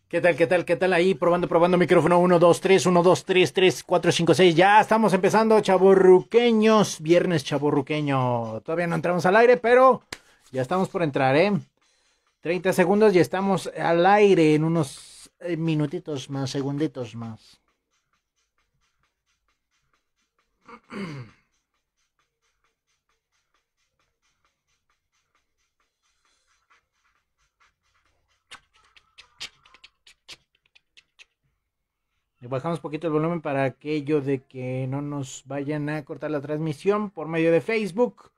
¿Qué tal, qué tal, qué tal ahí? Probando micrófono 1, 2, 3, 1, 2, 3, 3, 4, 5, 6. Ya estamos empezando, chavorruqueños. Viernes chavorruqueño. Todavía no entramos al aire, pero ya estamos por entrar, ¿eh? 30 segundos y estamos al aire en unos minutitos más, segunditos más. Le bajamos poquito el volumen para aquello de que no nos vayan a cortar la transmisión por medio de Facebook.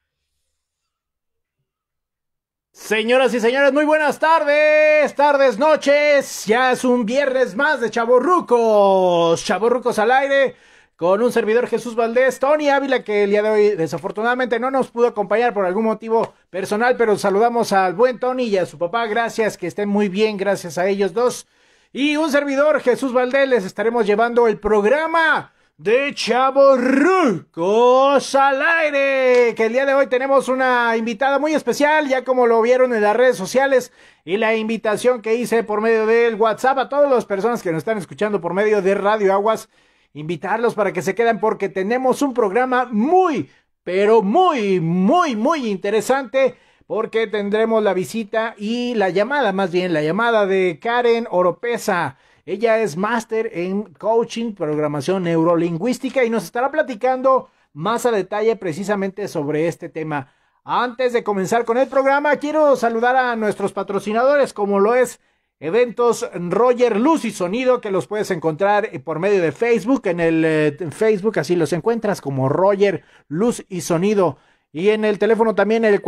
Señoras y señores, muy buenas tardes, noches. Ya es un viernes más de Chavorrucos al aire, con un servidor Jesús Valdés, Tony Ávila, que el día de hoy desafortunadamente no nos pudo acompañar por algún motivo personal, pero saludamos al buen Tony y a su papá. Gracias, que estén muy bien, gracias a ellos dos. Y un servidor Jesús Valdés, les estaremos llevando el programa de Chavorrucos al aire, que el día de hoy tenemos una invitada muy especial, ya como lo vieron en las redes sociales, y la invitación que hice por medio del WhatsApp a todas las personas que nos están escuchando por medio de Radio Aguas, invitarlos para que se queden porque tenemos un programa muy, pero muy interesante, porque tendremos la visita y la llamada, más bien la llamada de Karen Oropesa. Ella es máster en coaching, programación neurolingüística, y nos estará platicando más a detalle precisamente sobre este tema. Antes de comenzar con el programa, quiero saludar a nuestros patrocinadores, como lo es Eventos Roger Luz y Sonido, que los puedes encontrar por medio de Facebook. En el Facebook así los encuentras como Roger Luz y Sonido. Y en el teléfono también el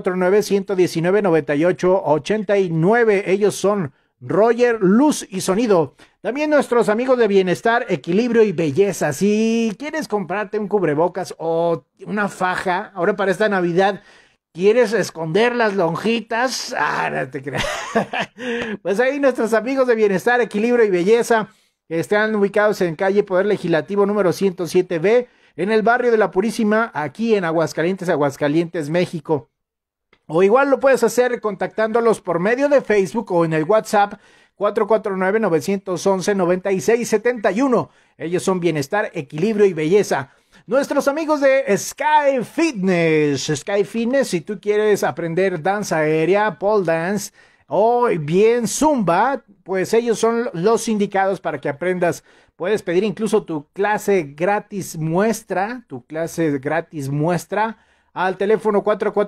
449-119-9889. Ellos son Roger, Luz y Sonido. También nuestros amigos de Bienestar, Equilibrio y Belleza. Si quieres comprarte un cubrebocas o una faja, ahora para esta Navidad, ¿quieres esconder las lonjitas? No te creas. Pues ahí nuestros amigos de Bienestar, Equilibrio y Belleza, que están ubicados en calle Poder Legislativo número 107B, en el barrio de La Purísima, aquí en Aguascalientes, México. O igual lo puedes hacer contactándolos por medio de Facebook o en el WhatsApp 449-911-9671. Ellos son Bienestar, Equilibrio y Belleza. Nuestros amigos de Sky Fitness. Sky Fitness, si tú quieres aprender danza aérea, pole dance o bien zumba, pues ellos son los indicados para que aprendas. Puedes pedir incluso tu clase gratis muestra, al teléfono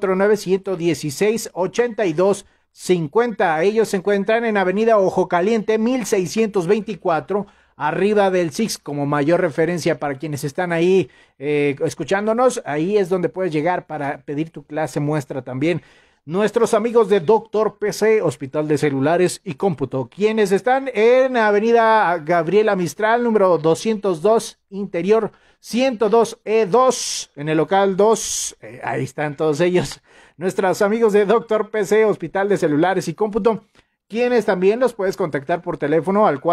449-116-8250. Ellos se encuentran en Avenida Ojo Caliente 1624, arriba del Six, como mayor referencia para quienes están ahí escuchándonos. Ahí es donde puedes llegar para pedir tu clase muestra también. Nuestros amigos de Doctor PC, Hospital de Celulares y Cómputo, quienes están en Avenida Gabriela Mistral, número 202, interior 102E2, en el local 2, ahí están todos ellos. Nuestros amigos de Doctor PC, Hospital de Celulares y Cómputo, quienes también los puedes contactar por teléfono al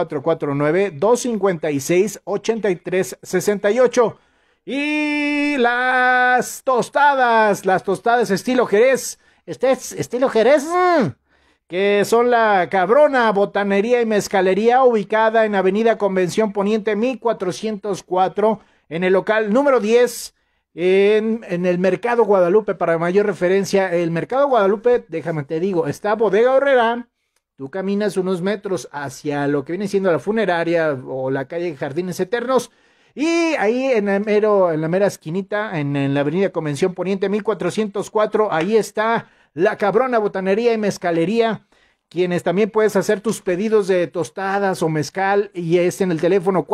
449-256-8368. Y las tostadas estilo Jerez, estilo Jerez, que son la Cabrona Botanería y Mezcalería, ubicada en Avenida Convención Poniente 1404, en el local número 10, en el Mercado Guadalupe. Para mayor referencia, el Mercado Guadalupe, déjame te digo, está Bodega Horrera. Tú caminas unos metros hacia lo que viene siendo la funeraria o la calle Jardines Eternos, y ahí en la mera esquinita, en la Avenida Convención Poniente 1404, ahí está la Cabrona Botanería y Mezcalería, quienes también puedes hacer tus pedidos de tostadas o mezcal, y es en el teléfono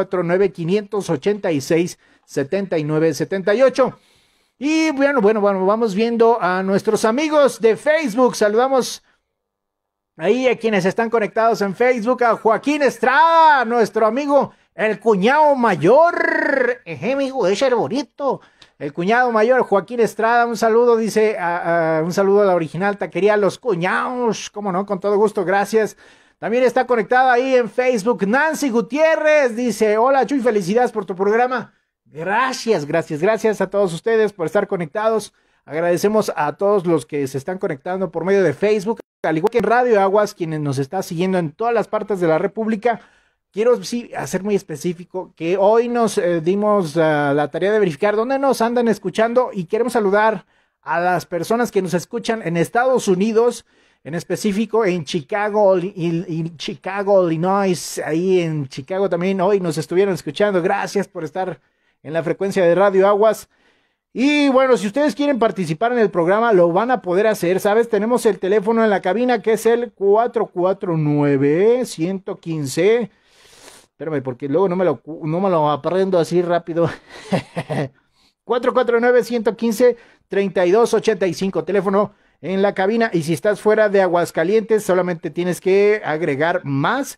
449-586-7978. Y bueno, vamos viendo a nuestros amigos de Facebook. Saludamos ahí a quienes están conectados en Facebook, a Joaquín Estrada, nuestro amigo el cuñado mayor, amigo, ese era bonito. El cuñado mayor, Joaquín Estrada, un saludo, dice, un saludo a la original taquería Los Cuñados, cómo no, con todo gusto, gracias. También está conectada ahí en Facebook Nancy Gutiérrez, dice, hola Chuy, felicidades por tu programa. Gracias a todos ustedes por estar conectados. Agradecemos a todos los que se están conectando por medio de Facebook. al igual que en Radio Aguas, quienes nos están siguiendo en todas las partes de la República. Quiero sí hacer muy específico que hoy nos dimos la tarea de verificar dónde nos andan escuchando y queremos saludar a las personas que nos escuchan en Estados Unidos, en específico en Chicago, Chicago, Illinois, ahí en Chicago también hoy nos estuvieron escuchando. Gracias por estar en la frecuencia de Radio Aguas. Y bueno, si ustedes quieren participar en el programa, lo van a poder hacer, ¿sabes? Tenemos el teléfono en la cabina que es el 449-115. Espérame, porque luego no me lo aprendo así rápido. 449-115-3285, teléfono en la cabina. Y si estás fuera de Aguascalientes, solamente tienes que agregar más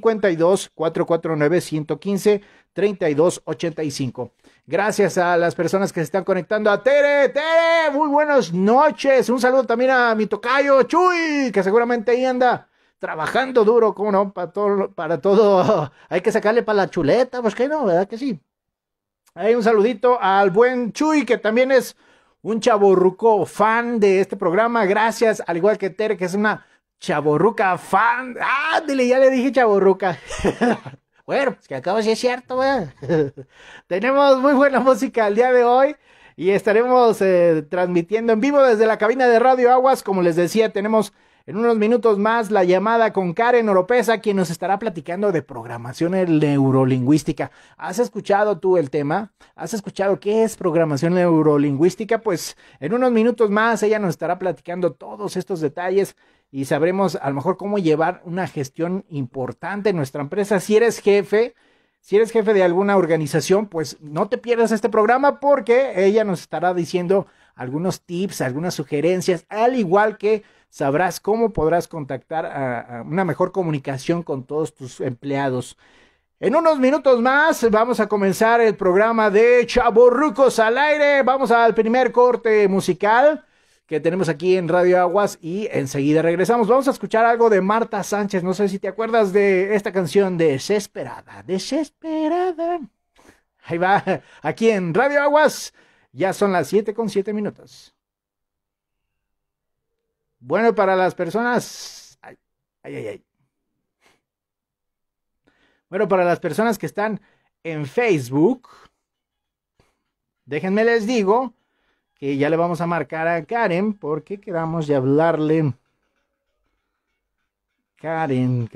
52-449-115-3285. Gracias a las personas que se están conectando. A Tere, muy buenas noches. Un saludo también a mi tocayo Chuy, que seguramente ahí anda trabajando duro, ¿cómo no? Para todo. Hay que sacarle para la chuleta, pues que no, ¿verdad que sí? Hay un saludito al buen Chuy, que también es un chavorruco fan de este programa. Gracias, al igual que Tere, que es una chavorruca fan. ¡Ah, dile, ya le dije chavorruca! Bueno, pues que acabo de ser cierto, ¿verdad? Tenemos muy buena música el día de hoy y estaremos transmitiendo en vivo desde la cabina de Radio Aguas. Como les decía, tenemos en unos minutos más la llamada con Karen Oropesa, quien nos estará platicando de programación neurolingüística. ¿Has escuchado tú el tema? ¿Has escuchado qué es programación neurolingüística? Pues en unos minutos más ella nos estará platicando todos estos detalles y sabremos a lo mejor cómo llevar una gestión importante en nuestra empresa. Si eres jefe de alguna organización, pues no te pierdas este programa porque ella nos estará diciendo algunos tips, algunas sugerencias, al igual que sabrás cómo podrás contactar a una mejor comunicación con todos tus empleados. En unos minutos más vamos a comenzar el programa de Chavorrucos al aire. Vamos al primer corte musical que tenemos aquí en Radio Aguas y enseguida regresamos. Vamos a escuchar algo de Marta Sánchez. No sé si te acuerdas de esta canción, Desesperada, Desesperada. Ahí va, aquí en Radio Aguas. Ya son las 7:07. Bueno, para las personas... Ay. Bueno, para las personas que están en Facebook, déjenme les digo que ya le vamos a marcar a Karen porque quedamos de hablarle. Karen.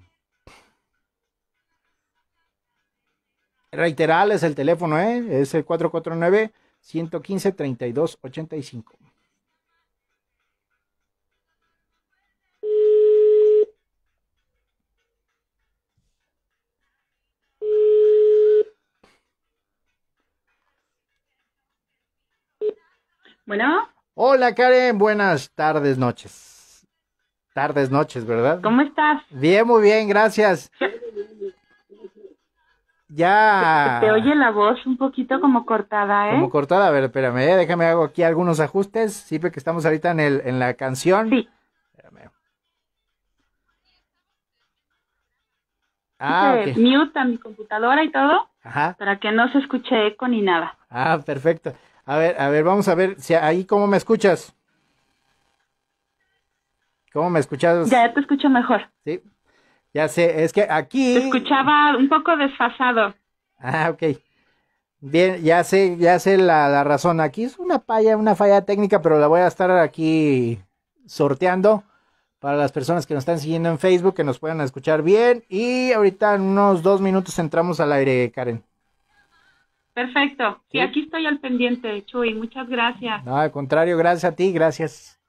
Reiterarles el teléfono, es el 449-115-3285. Bueno. Hola Karen, buenas tardes, noches. Tardes, noches, ¿verdad? ¿Cómo estás? Bien, muy bien, gracias. Ya. Te oye la voz un poquito como cortada, ¿eh? Como cortada, a ver, espérame, déjame hago aquí algunos ajustes, sí, porque estamos ahorita en la canción. Sí. Espérame. Okay. Mute a mi computadora y todo. Ajá. Para que no se escuche eco ni nada. Perfecto. A ver, vamos a ver si ahí cómo me escuchas. ¿Cómo me escuchas? Ya te escucho mejor. Sí. Ya sé, es que aquí... Te escuchaba un poco desfasado. Ok. Bien, ya sé la razón. Aquí es una falla técnica, pero la voy a estar aquí sorteando para las personas que nos están siguiendo en Facebook, que nos puedan escuchar bien. Y ahorita en unos 2 minutos entramos al aire, Karen. Perfecto. Sí, aquí estoy al pendiente, Chuy. Muchas gracias. No, al contrario, gracias a ti, gracias.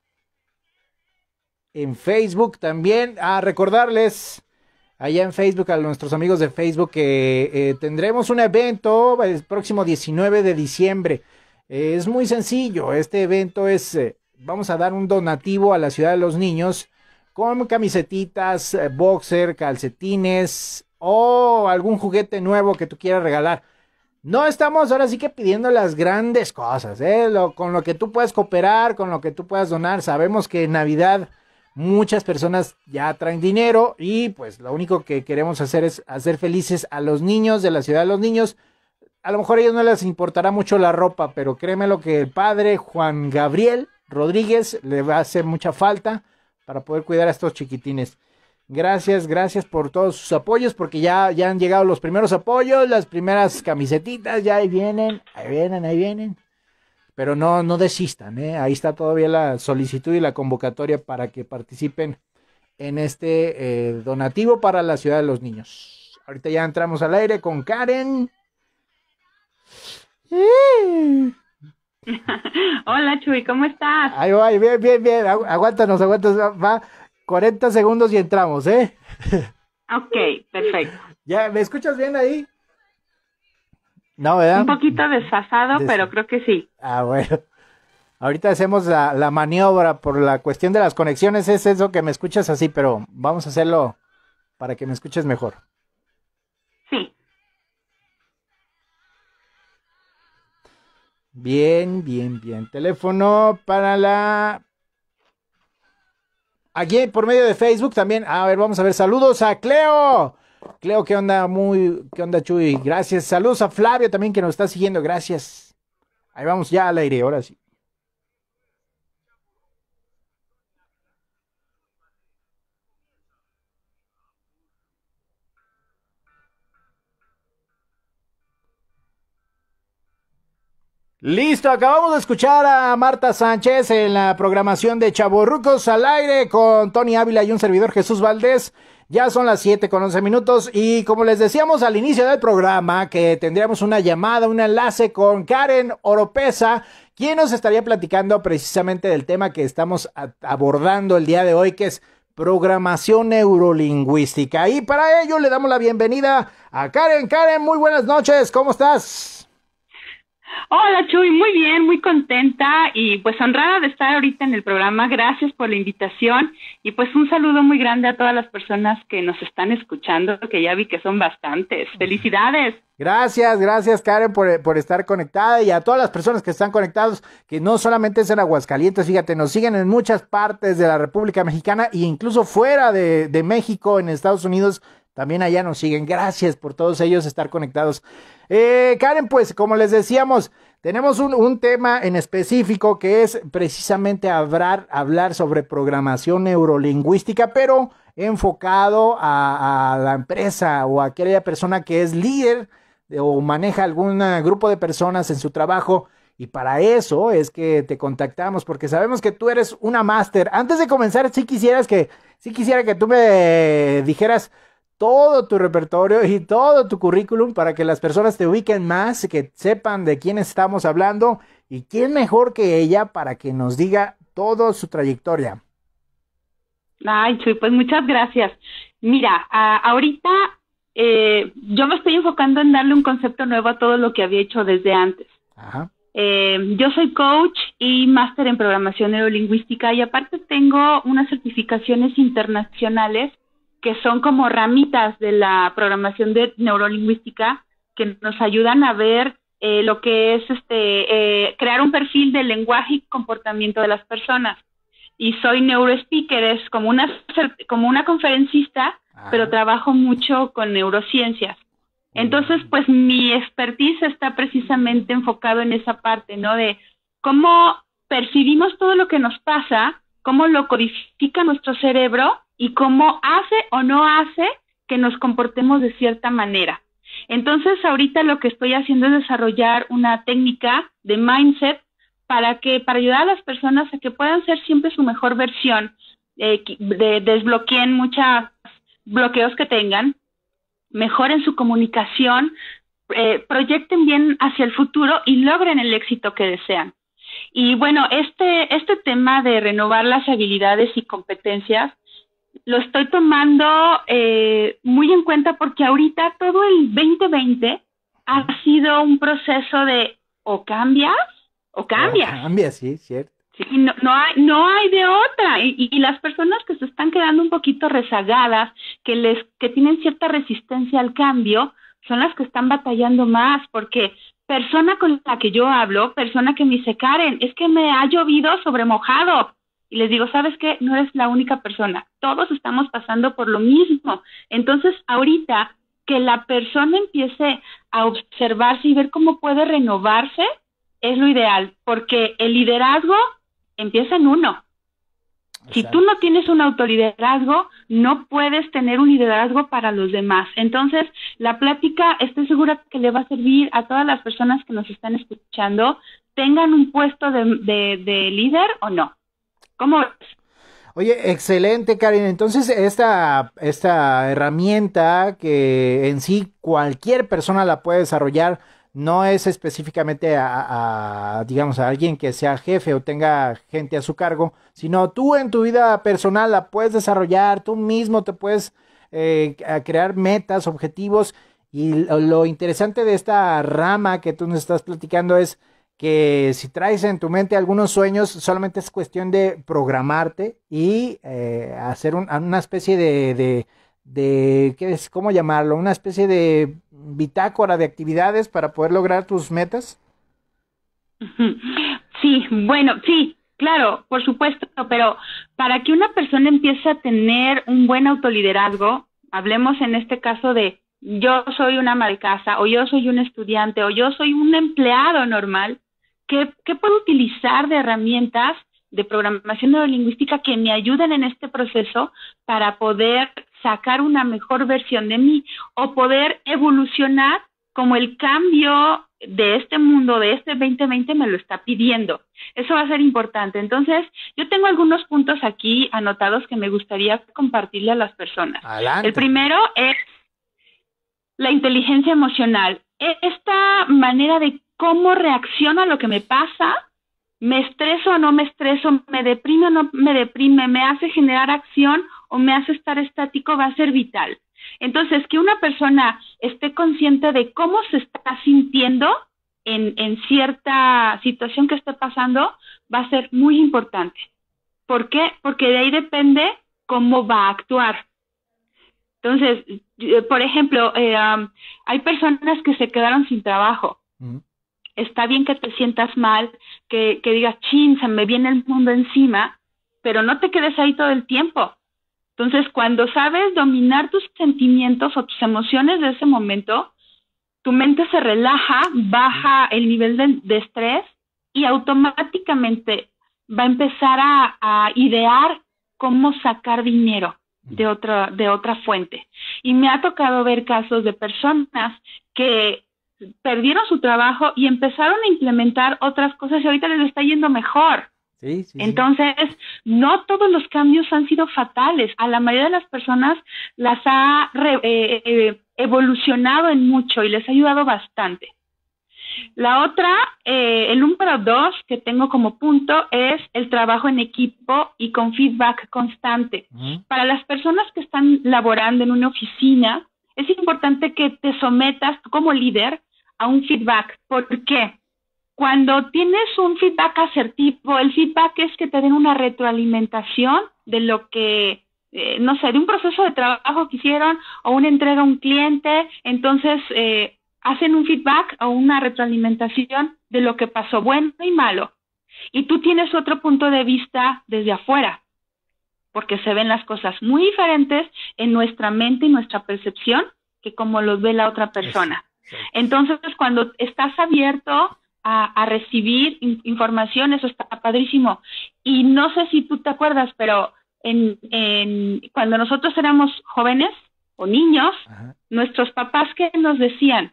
En Facebook también, recordarles allá en Facebook a nuestros amigos de Facebook que tendremos un evento el próximo 19 de diciembre. Es muy sencillo, este evento es, vamos a dar un donativo a la Ciudad de los Niños con camisetitas, boxer, calcetines o algún juguete nuevo que tú quieras regalar. No estamos ahora sí que pidiendo las grandes cosas, con lo que tú puedas cooperar, con lo que tú puedas donar. Sabemos que en Navidad muchas personas ya traen dinero y pues lo único que queremos hacer es hacer felices a los niños de la Ciudad de los Niños. A lo mejor a ellos no les importará mucho la ropa, pero créeme lo que el padre Juan Gabriel Rodríguez le va a hacer mucha falta para poder cuidar a estos chiquitines. Gracias, gracias por todos sus apoyos, porque ya han llegado los primeros apoyos, las primeras camisetitas, ya ahí vienen. Pero no desistan, ahí está todavía la solicitud y la convocatoria para que participen en este donativo para la Ciudad de los Niños. Ahorita ya entramos al aire con Karen. Hola, Chuy, ¿cómo estás? Ahí va, bien, aguántanos, va 40 segundos y entramos, Ok, perfecto. ¿Ya me escuchas bien ahí? No, ¿verdad? Un poquito desfasado, pero creo que sí. Bueno. Ahorita hacemos la maniobra por la cuestión de las conexiones, es eso que me escuchas así, pero vamos a hacerlo para que me escuches mejor. Sí. Bien. Teléfono para aquí por medio de Facebook también. A ver, vamos a ver. Saludos a Cleo. Cleo, ¿qué onda? ¿Qué onda, Chuy? Gracias. Saludos a Flavio también que nos está siguiendo. Gracias. Ahí vamos ya al aire, ahora sí. Listo, acabamos de escuchar a Marta Sánchez en la programación de Chavorrucos al aire con Tony Ávila y un servidor Jesús Valdés. Ya son las 7:11 y como les decíamos al inicio del programa que tendríamos una llamada, un enlace con Karen Oropesa, quien nos estaría platicando precisamente del tema que estamos abordando el día de hoy, que es programación neurolingüística. Y para ello le damos la bienvenida a Karen. Karen, muy buenas noches, ¿cómo estás? Hola, Chuy, muy bien, muy contenta y pues honrada de estar ahorita en el programa. Gracias por la invitación y pues un saludo muy grande a todas las personas que nos están escuchando, que ya vi que son bastantes. ¡Felicidades! Gracias Karen por estar conectada y a todas las personas que están conectados, que no solamente es en Aguascalientes, fíjate, nos siguen en muchas partes de la República Mexicana e incluso fuera de México, en Estados Unidos, también allá nos siguen. Gracias por todos ellos estar conectados. Karen, pues como les decíamos, tenemos un tema en específico que es precisamente hablar sobre programación neurolingüística, pero enfocado a la empresa o a aquella persona que es líder o maneja algún grupo de personas en su trabajo. Y para eso es que te contactamos, porque sabemos que tú eres una máster. Antes de comenzar, sí quisiera que tú me dijeras todo tu repertorio y todo tu currículum para que las personas te ubiquen más, que sepan de quién estamos hablando y quién mejor que ella para que nos diga toda su trayectoria. Ay, Chuy, pues muchas gracias. Mira, ahorita yo me estoy enfocando en darle un concepto nuevo a todo lo que había hecho desde antes. Ajá. Yo soy coach y máster en programación neurolingüística y aparte tengo unas certificaciones internacionales que son como ramitas de la programación de neurolingüística que nos ayudan a ver lo que es crear un perfil del lenguaje y comportamiento de las personas. Y soy neurospeaker, es como una conferencista, pero trabajo mucho con neurociencias. Entonces, pues mi expertise está precisamente enfocado en esa parte, ¿no? De cómo percibimos todo lo que nos pasa, cómo lo codifica nuestro cerebro y cómo hace o no hace que nos comportemos de cierta manera. Entonces, ahorita lo que estoy haciendo es desarrollar una técnica de mindset para ayudar a las personas a que puedan ser siempre su mejor versión, desbloqueen muchos bloqueos que tengan, mejoren su comunicación, proyecten bien hacia el futuro y logren el éxito que desean. Y bueno, este tema de renovar las habilidades y competencias lo estoy tomando muy en cuenta porque ahorita todo el 2020 ha sido un proceso de o cambias o cambias. Cambia, sí, cierto. Sí, no hay de otra y las personas que se están quedando un poquito rezagadas, que tienen cierta resistencia al cambio, son las que están batallando más, porque persona con la que yo hablo, persona que me dice, Karen, es que me ha llovido sobre mojado, y les digo, ¿sabes qué? No eres la única persona, todos estamos pasando por lo mismo. Entonces, ahorita que la persona empiece a observarse y ver cómo puede renovarse, es lo ideal, porque el liderazgo empieza en uno. Si tú no tienes un autoliderazgo, no puedes tener un liderazgo para los demás. Entonces, la plática, estoy segura que le va a servir a todas las personas que nos están escuchando, tengan un puesto de líder o no. ¿Cómo ves? Oye, excelente, Karen. Entonces, esta herramienta que en sí cualquier persona la puede desarrollar, no es específicamente digamos, a alguien que sea jefe o tenga gente a su cargo, sino tú en tu vida personal la puedes desarrollar, tú mismo te puedes a crear metas, objetivos, y lo interesante de esta rama que tú nos estás platicando es que si traes en tu mente algunos sueños, solamente es cuestión de programarte y hacer una especie ¿qué es? ¿Cómo llamarlo? Una especie de bitácora de actividades para poder lograr tus metas. Sí, bueno, sí, claro, por supuesto, pero para que una persona empiece a tener un buen autoliderazgo, hablemos en este caso de yo soy una ama de casa, o yo soy un estudiante, o yo soy un empleado normal, ¿qué puedo utilizar de herramientas de programación neurolingüística que me ayuden en este proceso para poder sacar una mejor versión de mí o poder evolucionar como el cambio de este mundo, de este 2020 me lo está pidiendo? Eso va a ser importante. Entonces, yo tengo algunos puntos aquí anotados que me gustaría compartirle a las personas. Adelante. El primero es la inteligencia emocional. Esta manera de cómo reacciono a lo que me pasa, me estreso o no me estreso, me deprime o no me deprime, me hace generar acción o me hace estar estático, va a ser vital. Entonces, que una persona esté consciente de cómo se está sintiendo en cierta situación que esté pasando, va a ser muy importante. ¿Por qué? Porque de ahí depende cómo va a actuar. Entonces, por ejemplo, hay personas que se quedaron sin trabajo. Está bien que te sientas mal, que digas, chin, se me viene el mundo encima, pero no te quedes ahí todo el tiempo. Entonces, cuando sabes dominar tus sentimientos o tus emociones de ese momento, tu mente se relaja, baja el nivel de estrés y automáticamente va a empezar a idear cómo sacar dinero de otra fuente. Y me ha tocado ver casos de personas que perdieron su trabajo y empezaron a implementar otras cosas y ahorita les está yendo mejor. Sí. Entonces, no todos los cambios han sido fatales. A la mayoría de las personas las ha evolucionado en mucho y les ha ayudado bastante. La otra, el número 2 que tengo como punto es el trabajo en equipo y con feedback constante. Para las personas que están laborando en una oficina, es importante que te sometas como líder a un feedback. ¿Por qué? Cuando tienes un feedback asertivo, el feedback es que te den una retroalimentación de lo que, no sé, de un proceso de trabajo que hicieron o una entrega a un cliente, entonces hacen un feedback o una retroalimentación de lo que pasó, bueno y malo. Y tú tienes otro punto de vista desde afuera, porque se ven las cosas muy diferentes en nuestra mente y nuestra percepción que como los ve la otra persona. Entonces, cuando estás abierto a recibir información, eso está padrísimo. Y no sé si tú te acuerdas, pero cuando nosotros éramos jóvenes o niños, nuestros papás, ¿qué nos decían?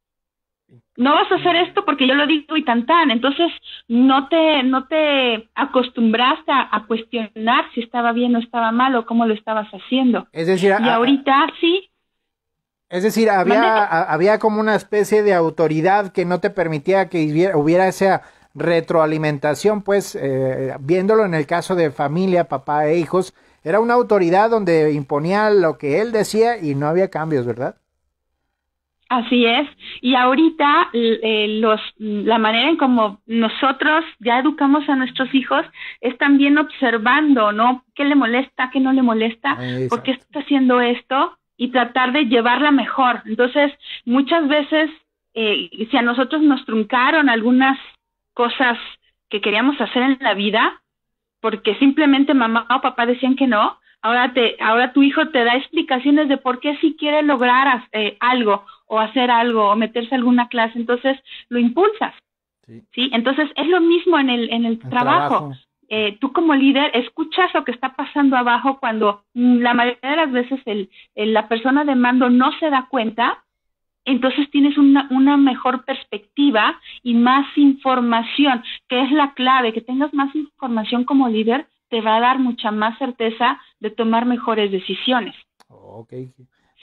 No vas a hacer esto porque yo lo digo y tan. Entonces, no te acostumbraste a cuestionar si estaba bien o estaba mal o cómo lo estabas haciendo. Es decir, y ahorita sí. Es decir, había como una especie de autoridad que no te permitía que hubiera esa retroalimentación, pues, viéndolo en el caso de familia, papá e hijos, era una autoridad donde imponía lo que él decía y no había cambios, ¿verdad? Así es, y ahorita la manera en como nosotros ya educamos a nuestros hijos es también observando, ¿no? ¿Qué le molesta, qué no le molesta? ¿Por qué está haciendo esto? Y tratar de llevarla mejor. Entonces, muchas veces, si a nosotros nos truncaron algunas cosas que queríamos hacer en la vida, porque simplemente mamá o papá decían que no, ahora tu hijo te da explicaciones de por qué si quiere lograr algo, o hacer algo, o meterse a alguna clase, entonces lo impulsas. ¿Sí? Entonces, es lo mismo en el trabajo. tú como líder escuchas lo que está pasando abajo cuando la mayoría de las veces la persona de mando no se da cuenta. Entonces tienes una mejor perspectiva y más información, que es la clave. Que tengas más información como líder te va a dar mucha más certeza de tomar mejores decisiones. Okay.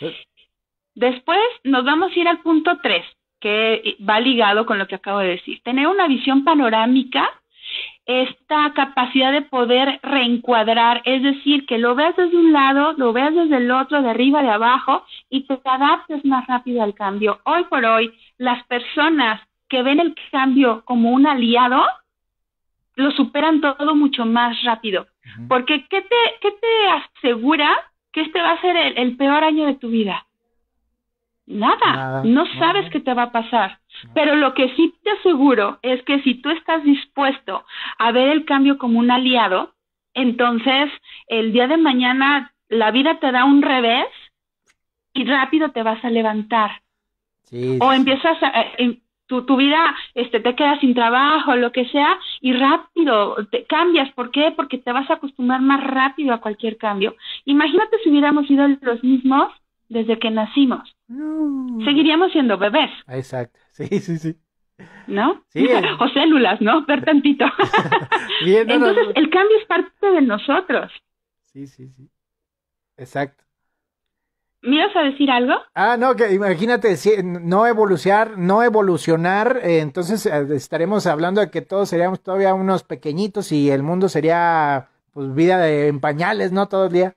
Después nos vamos a ir al punto 3, que va ligado con lo que acabo de decir. Tener una visión panorámica, esta capacidad de poder reencuadrar, es decir, que lo veas desde un lado, lo veas desde el otro, de arriba, de abajo, y te adaptes más rápido al cambio. Hoy por hoy, las personas que ven el cambio como un aliado, lo superan todo mucho más rápido. Uh-huh. Porque ¿qué te asegura que este va a ser el peor año de tu vida? Nada. No sabes qué te va a pasar. Pero lo que sí te aseguro es que si tú estás dispuesto a ver el cambio como un aliado, entonces el día de mañana la vida te da un revés y rápido te vas a levantar. Sí, o empiezas tu vida te quedas sin trabajo, lo que sea, y rápido te cambias. ¿Por qué? Porque te vas a acostumbrar más rápido a cualquier cambio. Imagínate si hubiéramos sido los mismos desde que nacimos. Seguiríamos siendo bebés. Exacto, sí. ¿No? Sí. O células, ¿no? Ver tantito. Bien, Entonces, el cambio es parte de nosotros. Sí. Exacto. ¿Me ibas a decir algo? No, que imagínate, no evolucionar, entonces estaremos hablando de que todos seríamos todavía unos pequeñitos y el mundo sería, pues, vida en pañales, ¿no? Todo el día.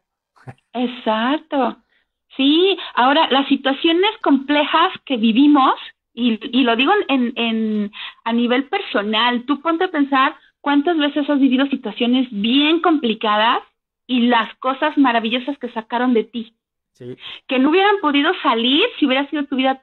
Exacto. Sí, ahora las situaciones complejas que vivimos, y lo digo a nivel personal, tú ponte a pensar cuántas veces has vivido situaciones bien complicadas y las cosas maravillosas que sacaron de ti. Sí. Que no hubieran podido salir si hubiera sido tu vida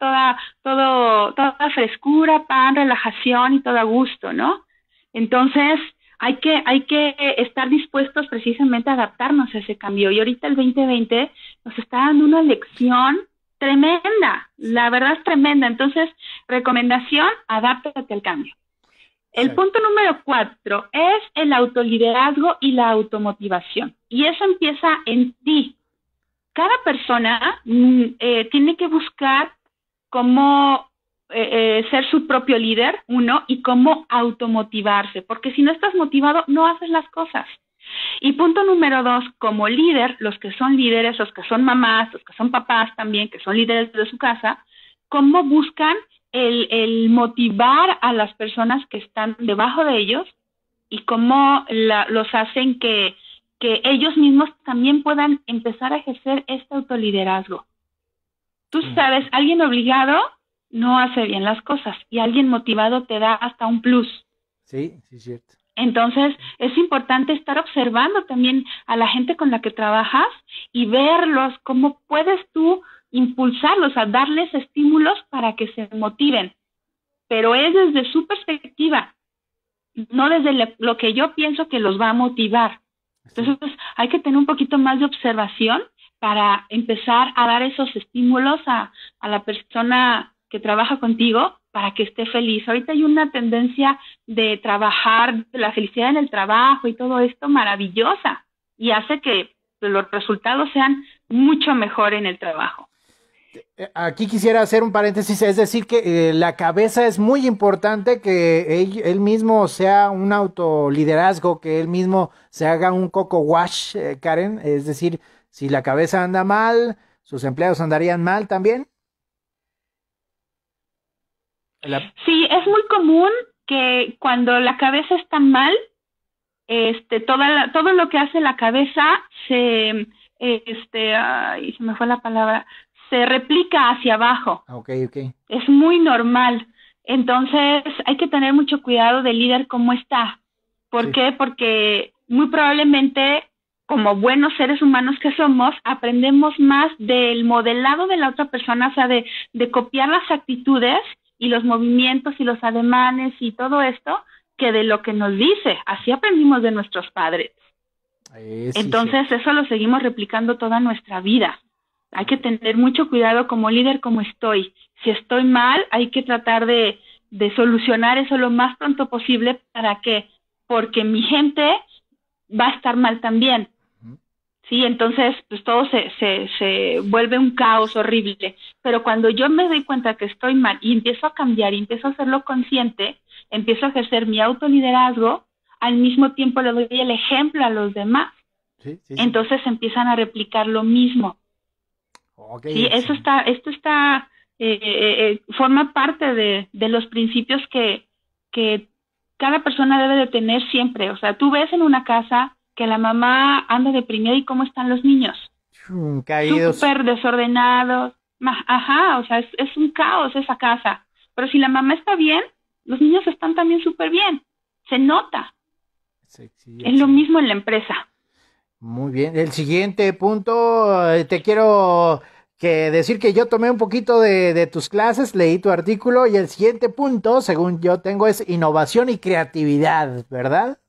toda frescura, pan, relajación y todo a gusto, ¿no? Entonces, hay que estar dispuestos precisamente a adaptarnos a ese cambio. Y ahorita el 2020 nos está dando una lección tremenda, la verdad es tremenda. Entonces, recomendación, adáptate al cambio. El punto número 4 es el autoliderazgo y la automotivación. Y eso empieza en ti. Cada persona tiene que buscar cómo ser su propio líder, y cómo automotivarse, porque si no estás motivado, no haces las cosas. Y punto número 2, como líder, los que son líderes, los que son mamás, los que son papás también, que son líderes de su casa, cómo buscan el motivar a las personas que están debajo de ellos y cómo los hacen que ellos mismos también puedan empezar a ejercer este autoliderazgo. Tú sabes, alguien obligado no hace bien las cosas y alguien motivado te da hasta un plus. Sí, cierto. Entonces, es importante estar observando también a la gente con la que trabajas y verlos, cómo puedes tú impulsarlos, a darles estímulos para que se motiven. Pero es desde su perspectiva, no desde lo que yo pienso que los va a motivar. Entonces, hay que tener un poquito más de observación para empezar a dar esos estímulos a la persona que trabaja contigo para que esté feliz. Ahorita hay una tendencia de trabajar, de la felicidad en el trabajo y todo esto maravillosa, y hace que los resultados sean mucho mejor en el trabajo. Aquí quisiera hacer un paréntesis, es decir que la cabeza es muy importante, que él mismo sea un autoliderazgo, que él mismo se haga un coco wash, Karen, es decir, si la cabeza anda mal, sus empleados andarían mal también. Sí, es muy común que cuando la cabeza está mal, todo lo que hace la cabeza se me fue la palabra, se replica hacia abajo. Okay. Es muy normal. Entonces, hay que tener mucho cuidado del líder cómo está. ¿Por qué? Porque muy probablemente, como buenos seres humanos que somos, aprendemos más del modelado de la otra persona, o sea, de copiar las actitudes y los movimientos y los ademanes y todo esto, que de lo que nos dice. Así aprendimos de nuestros padres. Entonces, eso lo seguimos replicando toda nuestra vida. Hay que tener mucho cuidado como líder, como estoy. Si estoy mal, hay que tratar de solucionar eso lo más pronto posible para que porque mi gente va a estar mal también. Sí, entonces pues todo se vuelve un caos horrible. Pero cuando yo me doy cuenta que estoy mal y empiezo a cambiar y empiezo a hacerlo consciente, empiezo a ejercer mi autoliderazgo, al mismo tiempo le doy el ejemplo a los demás. Sí. Entonces empiezan a replicar lo mismo. Okay, sí, esto está forma parte de los principios que cada persona debe de tener siempre. O sea, tú ves en una casa que la mamá anda deprimida y cómo están los niños. Caídos. Súper desordenados. Ajá, o sea, es un caos esa casa. Pero si la mamá está bien, los niños están también súper bien. Se nota. Sí, es lo mismo en la empresa. Muy bien. El siguiente punto, te quiero decir que yo tomé un poquito de tus clases, leí tu artículo, y el siguiente punto, según yo tengo, es innovación y creatividad, ¿verdad?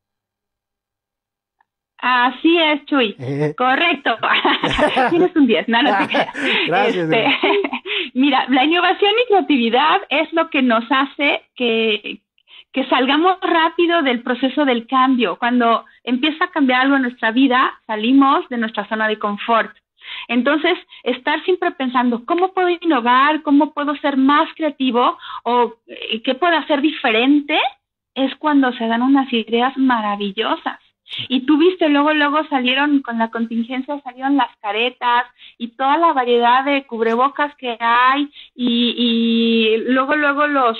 Así es, Chuy. Correcto. Tienes un 10, no te creas. Gracias. Mira, la innovación y creatividad es lo que nos hace que salgamos rápido del proceso del cambio. Cuando empieza a cambiar algo en nuestra vida, salimos de nuestra zona de confort. Entonces, estar siempre pensando, ¿cómo puedo innovar? ¿Cómo puedo ser más creativo? ¿O qué puedo hacer diferente? Es cuando se dan unas ideas maravillosas. Y tú viste, luego salieron, con la contingencia salieron las caretas y toda la variedad de cubrebocas que hay, y luego los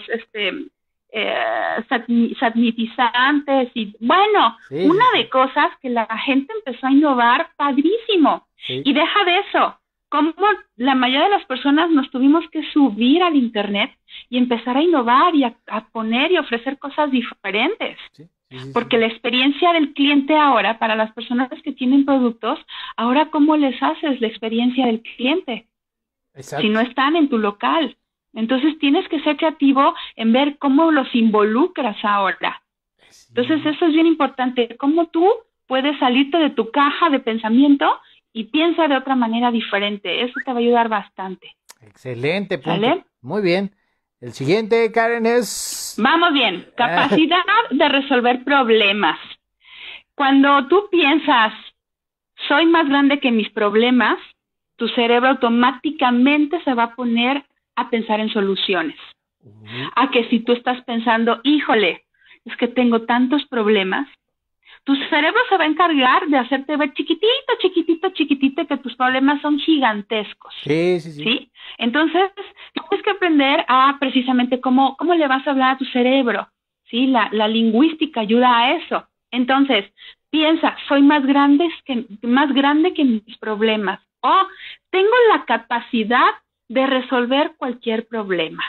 sanitizantes, y bueno, una de cosas que la gente empezó a innovar padrísimo. Y deja de eso, como la mayoría de las personas nos tuvimos que subir al internet y empezar a innovar y a poner y ofrecer cosas diferentes. Porque la experiencia del cliente ahora, para las personas que tienen productos, ahora ¿cómo les haces la experiencia del cliente? Exacto. Si no están en tu local. Entonces tienes que ser creativo en ver cómo los involucras ahora. Entonces eso es bien importante, cómo tú puedes salirte de tu caja de pensamiento y piensa de otra manera diferente. Eso te va a ayudar bastante. Excelente punto. ¿Sale? Muy bien. El siguiente, Karen, es... Vamos bien. Capacidad de resolver problemas. Cuando tú piensas, soy más grande que mis problemas, tu cerebro automáticamente se va a poner a pensar en soluciones. A que si tú estás pensando, híjole, es que tengo tantos problemas, tu cerebro se va a encargar de hacerte ver chiquitito, que tus problemas son gigantescos. Sí. Entonces, tienes que aprender a precisamente cómo le vas a hablar a tu cerebro. Sí, la lingüística ayuda a eso. Entonces, piensa, soy más grande que mis problemas. O tengo la capacidad de resolver cualquier problema.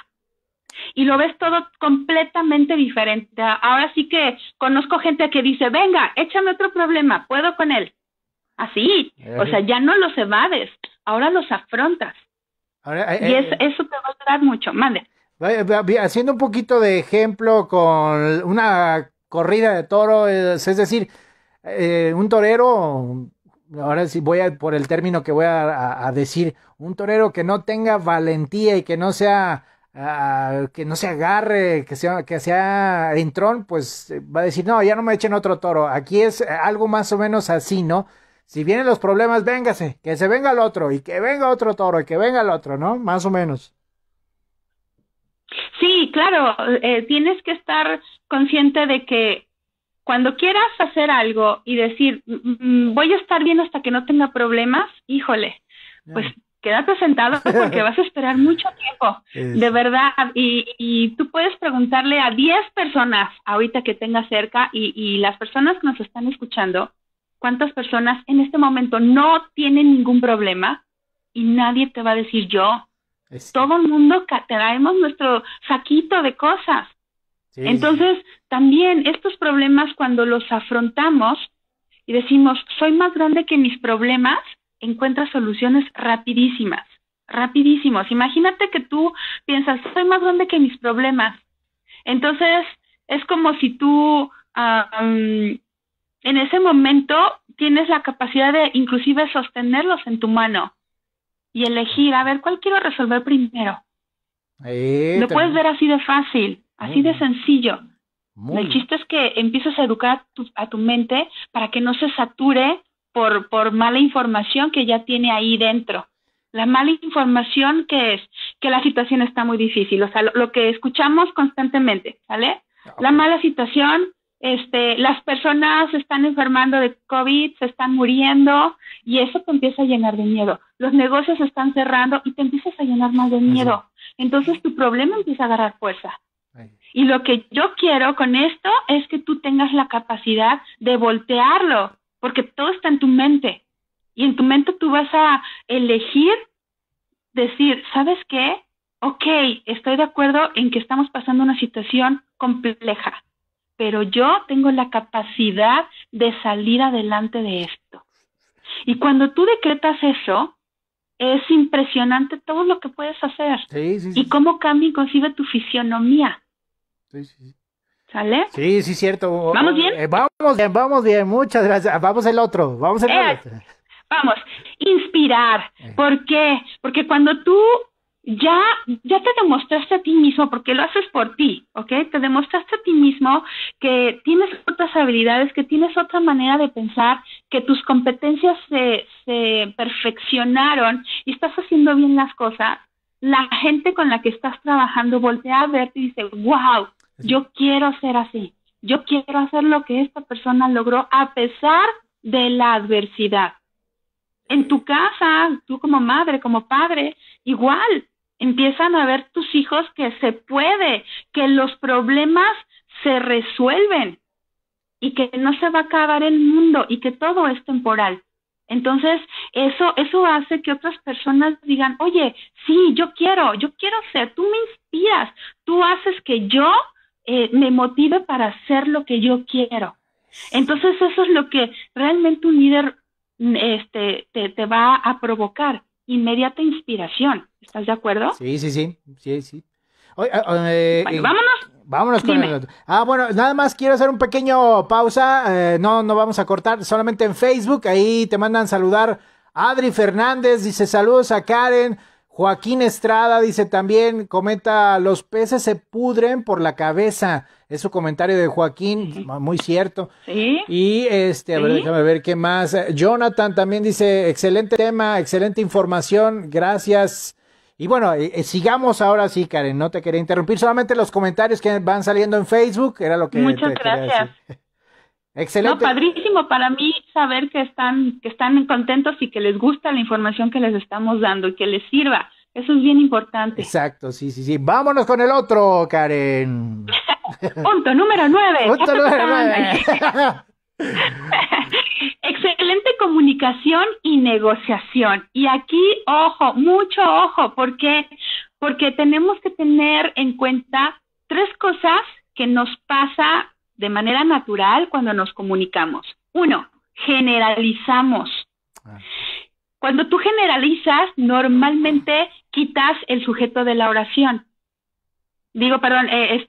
Y lo ves todo completamente diferente. Ahora sí que conozco gente que dice, venga, échame otro problema, puedo con él. Así, o sea, ya no los evades, ahora los afrontas. Ahora, y eso te va a ayudar mucho. Mande. Haciendo un poquito de ejemplo con una corrida de toro, es decir, un torero, ahora sí voy por el término que voy a decir, un torero que no tenga valentía y que no sea... que no se agarre, que sea entrón, pues va a decir, no, ya no me echen otro toro. Aquí es algo más o menos así, ¿no? Si vienen los problemas, véngase, que se venga el otro, y que venga otro toro, y que venga el otro, ¿no? Más o menos. Sí, claro, tienes que estar consciente de que cuando quieras hacer algo y decir, voy a estar bien hasta que no tenga problemas, híjole, pues quédate sentado porque vas a esperar mucho tiempo, de verdad, y tú puedes preguntarle a 10 personas ahorita que tengas cerca, y las personas que nos están escuchando, cuántas personas en este momento no tienen ningún problema, y nadie te va a decir yo. Todo el mundo traemos nuestro saquito de cosas. Entonces, también estos problemas, cuando los afrontamos y decimos, soy más grande que mis problemas, encuentras soluciones rapidísimas. Imagínate que tú piensas, soy más grande que mis problemas. Entonces, es como si tú en ese momento tienes la capacidad de inclusive sostenerlos en tu mano y elegir, a ver, ¿cuál quiero resolver primero? Lo puedes ver así de fácil, así de sencillo. El chiste es que empieces a educar a tu mente para que no se sature por mala información que ya tiene ahí dentro. La mala información que es que la situación está muy difícil, o sea, lo que escuchamos constantemente, ¿sale? Okay. La mala situación, las personas se están enfermando de COVID, se están muriendo, y eso te empieza a llenar de miedo. Los negocios se están cerrando y te empiezas a llenar más de miedo. Entonces tu problema empieza a agarrar fuerza. Y lo que yo quiero con esto es que tú tengas la capacidad de voltearlo, porque todo está en tu mente. Y en tu mente tú vas a elegir decir, ¿sabes qué? Ok, estoy de acuerdo en que estamos pasando una situación compleja, pero yo tengo la capacidad de salir adelante de esto. Y cuando tú decretas eso, es impresionante todo lo que puedes hacer. Sí. Y cómo cambia inclusive tu fisionomía. Sí. ¿Sale? Sí, cierto. ¿Vamos bien? Vamos bien, muchas gracias. Vamos el otro. Vamos, inspirar. ¿Por qué? Porque cuando tú ya te demostraste a ti mismo, porque lo haces por ti, ¿ok? Te demostraste a ti mismo que tienes otras habilidades, que tienes otra manera de pensar, que tus competencias se perfeccionaron y estás haciendo bien las cosas. La gente con la que estás trabajando voltea a verte y dice, wow, yo quiero ser así. Yo quiero hacer lo que esta persona logró a pesar de la adversidad. En tu casa, tú como madre, como padre, igual, empiezan a ver tus hijos que se puede, que los problemas se resuelven y que no se va a acabar el mundo y que todo es temporal. Entonces, eso hace que otras personas digan, oye, sí, yo quiero ser, tú me inspiras, tú haces que yo me motive para hacer lo que yo quiero. Entonces, eso es lo que realmente un líder te va a provocar, inmediata inspiración. ¿Estás de acuerdo? Sí. Bueno, vámonos con el otro. Bueno, nada más quiero hacer un pequeño pausa, no vamos a cortar, solamente en Facebook, ahí te mandan saludar. Adri Fernández dice saludos a Karen. Joaquín Estrada dice también, comenta, los peces se pudren por la cabeza. Es su comentario de Joaquín, muy cierto. ¿Sí? Y a ver, déjame ver qué más. Jonathan también dice, excelente tema, excelente información, gracias. Y bueno, sigamos ahora sí, Karen, no te quería interrumpir, solamente los comentarios que van saliendo en Facebook, era lo que Muchas gracias. Excelente. No, padrísimo para mí saber que están contentos y que les gusta la información que les estamos dando y que les sirva. Eso es bien importante. Exacto, sí. Vámonos con el otro, Karen. Punto número 9. Punto número 9. Excelente comunicación y negociación. Y aquí, ojo, mucho ojo, porque tenemos que tener en cuenta 3 cosas que nos pasa de manera natural cuando nos comunicamos. 1, generalizamos. Cuando tú generalizas, normalmente quitas el sujeto de la oración. Todo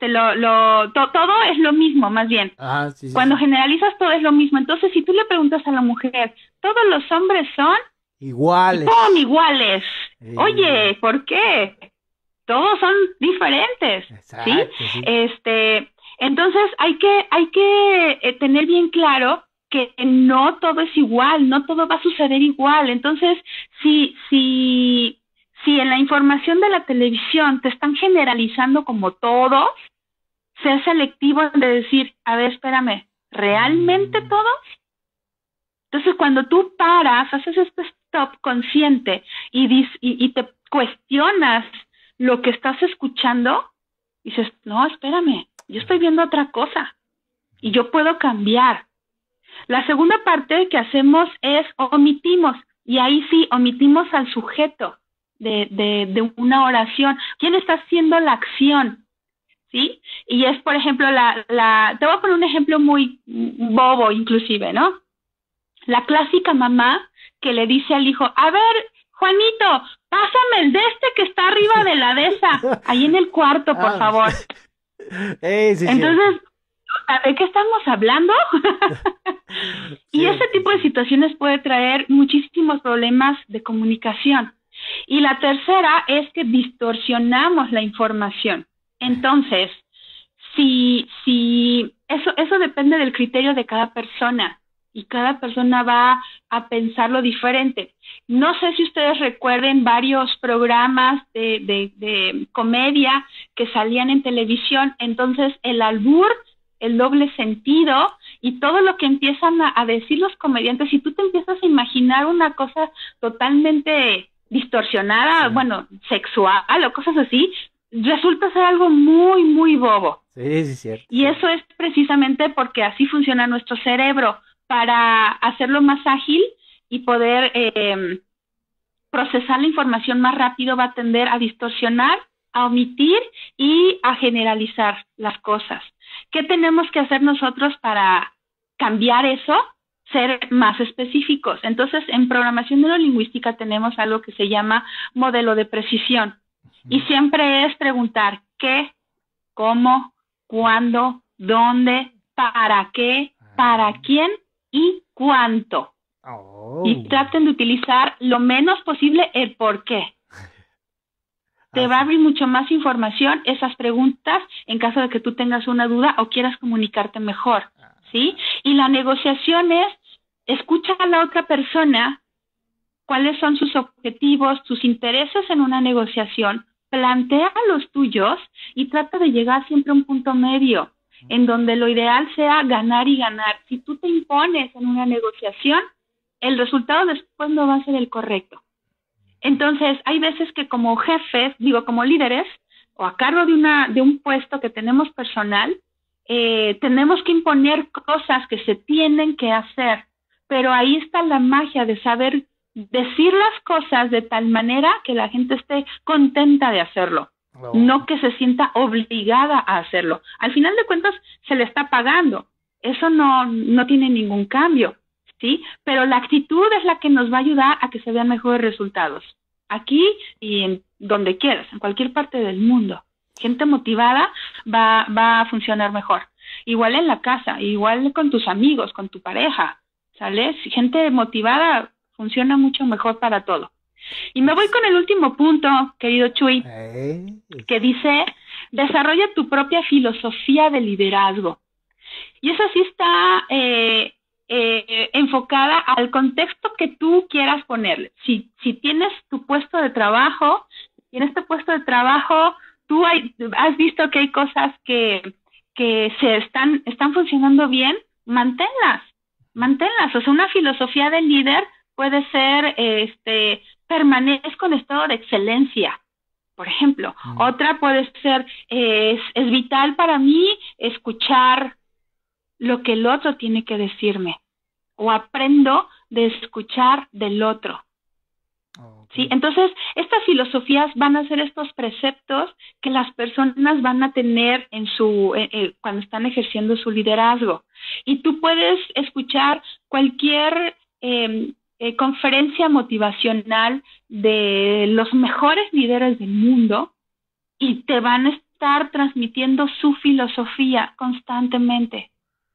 es lo mismo, más bien. Sí. Cuando generalizas, todo es lo mismo. Entonces, si tú le preguntas a la mujer, ¿todos los hombres son? Iguales. Son iguales. Oye, ¿por qué? Todos son diferentes. Exacto, ¿sí? Entonces, hay que tener bien claro que no todo es igual, no todo va a suceder igual. Entonces, si en la información de la televisión te están generalizando como todos, sea selectivo de decir, a ver, espérame, ¿realmente todos? Entonces, cuando tú paras, haces este stop consciente y te cuestionas lo que estás escuchando, dices, no, espérame, yo estoy viendo otra cosa y yo puedo cambiar. La segunda parte que hacemos es omitimos, y ahí sí, omitimos al sujeto de una oración. ¿Quién está haciendo la acción? ¿Sí? Y es, por ejemplo, te voy a poner un ejemplo muy bobo inclusive, ¿no? La clásica mamá que le dice al hijo, a ver, Juanito, pásame el de que está arriba de la de esa, ahí en el cuarto, por favor. Sí, entonces, ¿de qué estamos hablando? Y ese tipo de situaciones puede traer muchísimos problemas de comunicación. Y la tercera es que distorsionamos la información. Entonces, si eso depende del criterio de cada persona y cada persona va a pensarlo diferente. No sé si ustedes recuerden varios programas de comedia que salían en televisión, entonces el albur, el doble sentido y todo lo que empiezan a decir los comediantes, si tú te empiezas a imaginar una cosa totalmente distorsionada, bueno, sexual o cosas así, resulta ser algo muy, muy bobo. Sí, cierto. Y eso es precisamente porque así funciona nuestro cerebro, para hacerlo más ágil y poder procesar la información más rápido, va a tender a distorsionar, a omitir y a generalizar las cosas. ¿Qué tenemos que hacer nosotros para cambiar eso? Ser más específicos. Entonces, en programación neurolingüística tenemos algo que se llama modelo de precisión. Y siempre es preguntar qué, cómo, cuándo, dónde, para qué, para quién y cuánto. Y traten de utilizar lo menos posible el por qué. Te va a abrir mucho más información esas preguntas en caso de que tú tengas una duda o quieras comunicarte mejor, ¿sí? Y la negociación es, escucha a la otra persona, cuáles son sus objetivos, sus intereses en una negociación, plantea los tuyos y trata de llegar siempre a un punto medio, en donde lo ideal sea ganar y ganar. Si tú te impones en una negociación, el resultado después no va a ser el correcto. Entonces, hay veces que como jefes, como líderes, o a cargo de un puesto que tenemos personal, tenemos que imponer cosas que se tienen que hacer, pero ahí está la magia de saber decir las cosas de tal manera que la gente esté contenta de hacerlo. No que se sienta obligada a hacerlo. Al final de cuentas, se le está pagando. Eso no tiene ningún cambio, ¿sí? Pero la actitud es la que nos va a ayudar a que se vean mejores resultados. Aquí y en donde quieras, en cualquier parte del mundo. Gente motivada va a funcionar mejor. Igual en la casa, igual con tus amigos, con tu pareja, ¿sale? Gente motivada funciona mucho mejor para todo. Y me voy con el último punto, querido Chuy, que dice, desarrolla tu propia filosofía de liderazgo. Y eso sí está enfocada al contexto que tú quieras ponerle. Si tienes tu puesto de trabajo, y en este puesto de trabajo tú has visto que hay cosas que se están funcionando bien, manténlas. O sea, una filosofía de líder puede ser permanezco en estado de excelencia, por ejemplo. Otra puede ser, es vital para mí escuchar lo que el otro tiene que decirme, o aprendo de escuchar del otro. ¿Sí? Entonces, estas filosofías van a ser estos preceptos que las personas van a tener en cuando están ejerciendo su liderazgo. Y tú puedes escuchar cualquier conferencia motivacional de los mejores líderes del mundo y te van a estar transmitiendo su filosofía constantemente.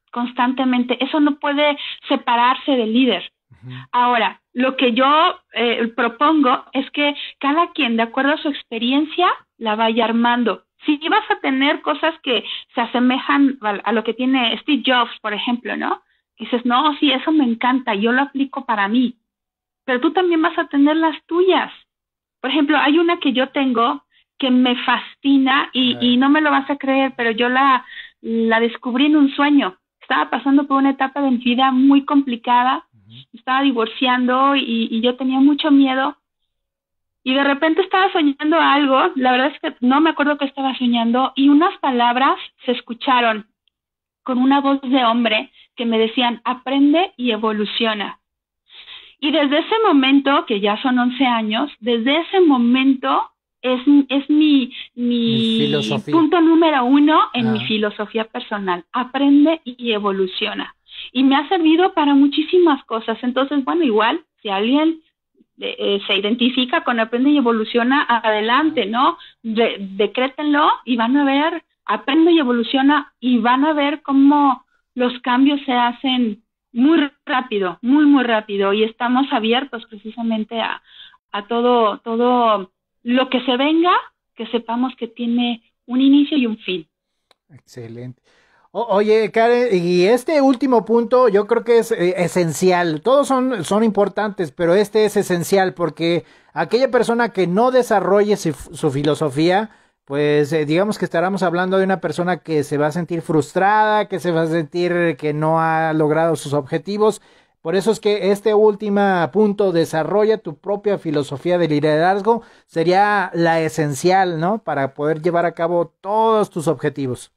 Eso no puede separarse del líder. Ahora, lo que yo propongo es que cada quien, de acuerdo a su experiencia, la vaya armando. Si vas a tener cosas que se asemejan a lo que tiene Steve Jobs, por ejemplo, ¿no? Dices, no, sí, eso me encanta, yo lo aplico para mí. Pero tú también vas a tener las tuyas. Por ejemplo, hay una que yo tengo que me fascina y no me lo vas a creer, pero yo la descubrí en un sueño. Estaba pasando por una etapa de mi vida muy complicada, estaba divorciando y yo tenía mucho miedo. Y de repente estaba soñando algo, la verdad es que no me acuerdo qué estaba soñando, y unas palabras se escucharon con una voz de hombre que me decían, aprende y evoluciona. Y desde ese momento, que ya son 11 años, desde ese momento es mi punto número 1 en mi filosofía personal. Aprende y evoluciona. Y me ha servido para muchísimas cosas. Entonces, bueno, igual, si alguien se identifica con aprende y evoluciona, adelante, ¿no? Decrétenlo y van a ver, aprende y evoluciona y van a ver cómo los cambios se hacen muy rápido, muy, muy rápido. Y estamos abiertos precisamente a todo lo que se venga, que sepamos que tiene un inicio y un fin. Excelente. Oye, Karen, y este último punto yo creo que es esencial. Todos son importantes, pero este es esencial porque aquella persona que no desarrolle su filosofía, pues digamos que estaremos hablando de una persona que se va a sentir frustrada, que se va a sentir que no ha logrado sus objetivos. Por eso es que este último punto, desarrolla tu propia filosofía de liderazgo, sería la esencial, ¿no? Para poder llevar a cabo todos tus objetivos.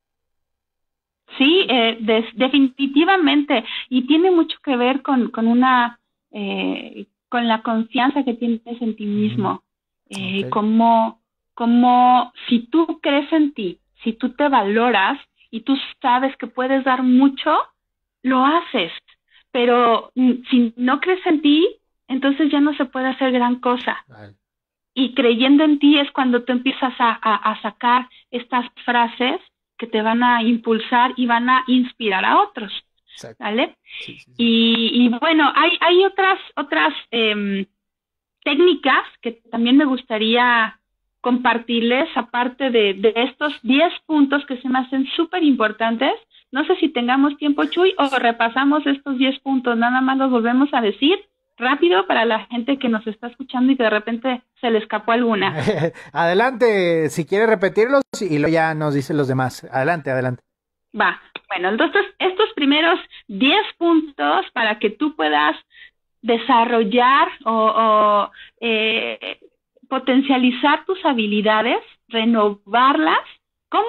Sí, definitivamente, y tiene mucho que ver con la confianza que tienes en ti mismo, Okay. como si tú crees en ti, si tú te valoras y tú sabes que puedes dar mucho, lo haces, pero si no crees en ti, entonces ya no se puede hacer gran cosa. Vale. Y creyendo en ti es cuando tú empiezas a sacar estas frases que te van a impulsar y van a inspirar a otros, Exacto. ¿vale? Sí, sí, sí. Y bueno, hay otras técnicas que también me gustaría compartirles, aparte de estos 10 puntos que se me hacen súper importantes. No sé si tengamos tiempo, Chuy, o repasamos estos 10 puntos, nada más los volvemos a decir rápido para la gente que nos está escuchando y que de repente se le escapó alguna. Adelante, si quiere repetirlos y luego ya nos dicen los demás. Adelante, adelante. Va, bueno, entonces estos primeros 10 puntos para que tú puedas desarrollar o potencializar tus habilidades, renovarlas como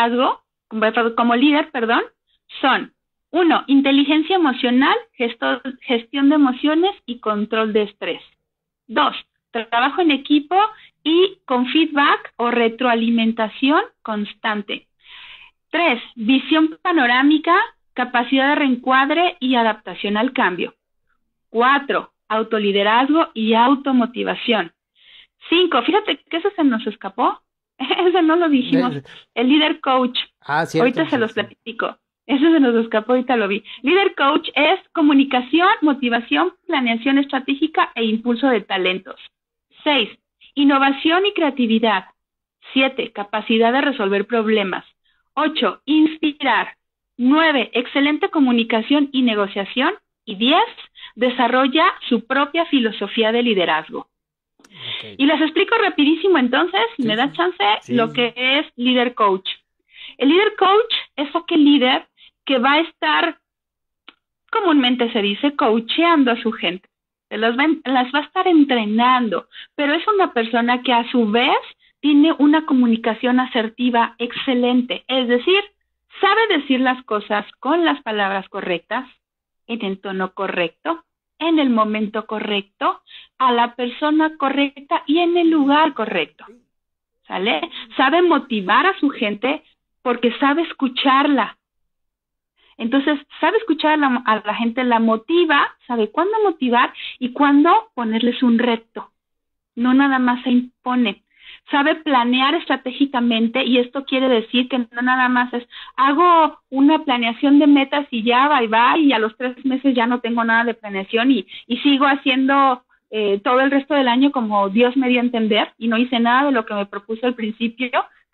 como líder, perdón, son: 1, inteligencia emocional, gestión de emociones y control de estrés. 2, trabajo en equipo y con feedback o retroalimentación constante. 3, visión panorámica, capacidad de reencuadre y adaptación al cambio. 4, autoliderazgo y automotivación. 5, fíjate que ese se nos escapó, ese no lo dijimos, el líder coach. Cierto, ahorita se los platico. Ese se nos escapó, ahorita lo vi. Líder coach es comunicación, motivación, planeación estratégica e impulso de talentos. 6, innovación y creatividad. 7, capacidad de resolver problemas. 8, inspirar. 9, excelente comunicación y negociación. Y 10, desarrolla su propia filosofía de liderazgo. Okay. Y les explico rapidísimo entonces, si me da chance, lo que es líder coach. El líder coach es aquel líder que va a estar, comúnmente se dice, coacheando a su gente. Las va a estar entrenando, pero es una persona que a su vez tiene una comunicación asertiva excelente. Es decir, sabe decir las cosas con las palabras correctas, en el tono correcto, en el momento correcto, a la persona correcta y en el lugar correcto. ¿Sale? Sabe motivar a su gente porque sabe escucharla. Entonces, sabe escuchar a la gente, la motiva, sabe cuándo motivar y cuándo ponerles un reto. No nada más se impone. Sabe planear estratégicamente, y esto quiere decir que no nada más es hago una planeación de metas y ya va y a los 3 meses ya no tengo nada de planeación y sigo haciendo todo el resto del año como Dios me dio a entender y no hice nada de lo que me propuso al principio.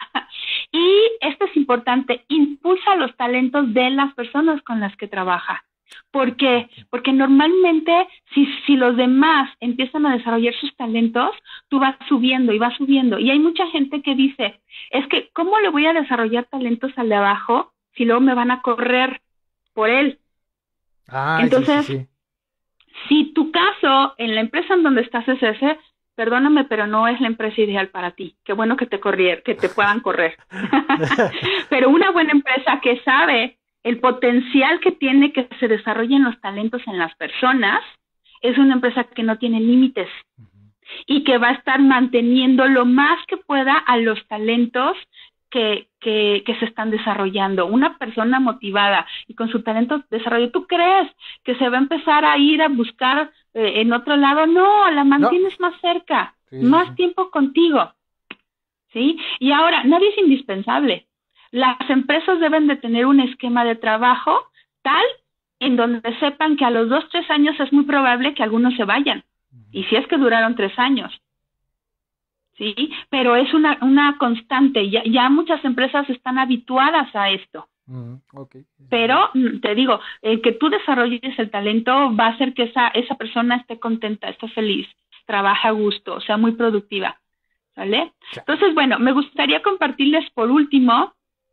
Y esto es importante, impulsa los talentos de las personas con las que trabaja. ¿Por qué? Porque normalmente si los demás empiezan a desarrollar sus talentos, tú vas subiendo y vas subiendo. Y hay mucha gente que dice, es que ¿cómo le voy a desarrollar talentos al de abajo si luego me van a correr por él? Entonces, sí. Si tu caso en la empresa en donde estás es ese, perdóname, pero no es la empresa ideal para ti. Qué bueno que te puedan correr. Pero una buena empresa que sabe el potencial que tiene que se desarrollen los talentos en las personas, es una empresa que no tiene límites y que va a estar manteniendo lo más que pueda a los talentos que se están desarrollando. Una persona motivada y con su talento desarrollado, ¿tú crees que se va a empezar a ir a buscar en otro lado? No, la mantienes más cerca, más tiempo contigo, ¿sí? Y ahora, nadie es indispensable. Las empresas deben de tener un esquema de trabajo tal en donde sepan que a los 2, 3 años es muy probable que algunos se vayan. Y si es que duraron 3 años. ¿sí? Pero es una constante, ya muchas empresas están habituadas a esto. Okay. Pero te digo, que tú desarrolles el talento va a hacer que esa persona esté contenta, esté feliz, trabaje a gusto, sea muy productiva, ¿vale? Entonces, bueno, me gustaría compartirles por último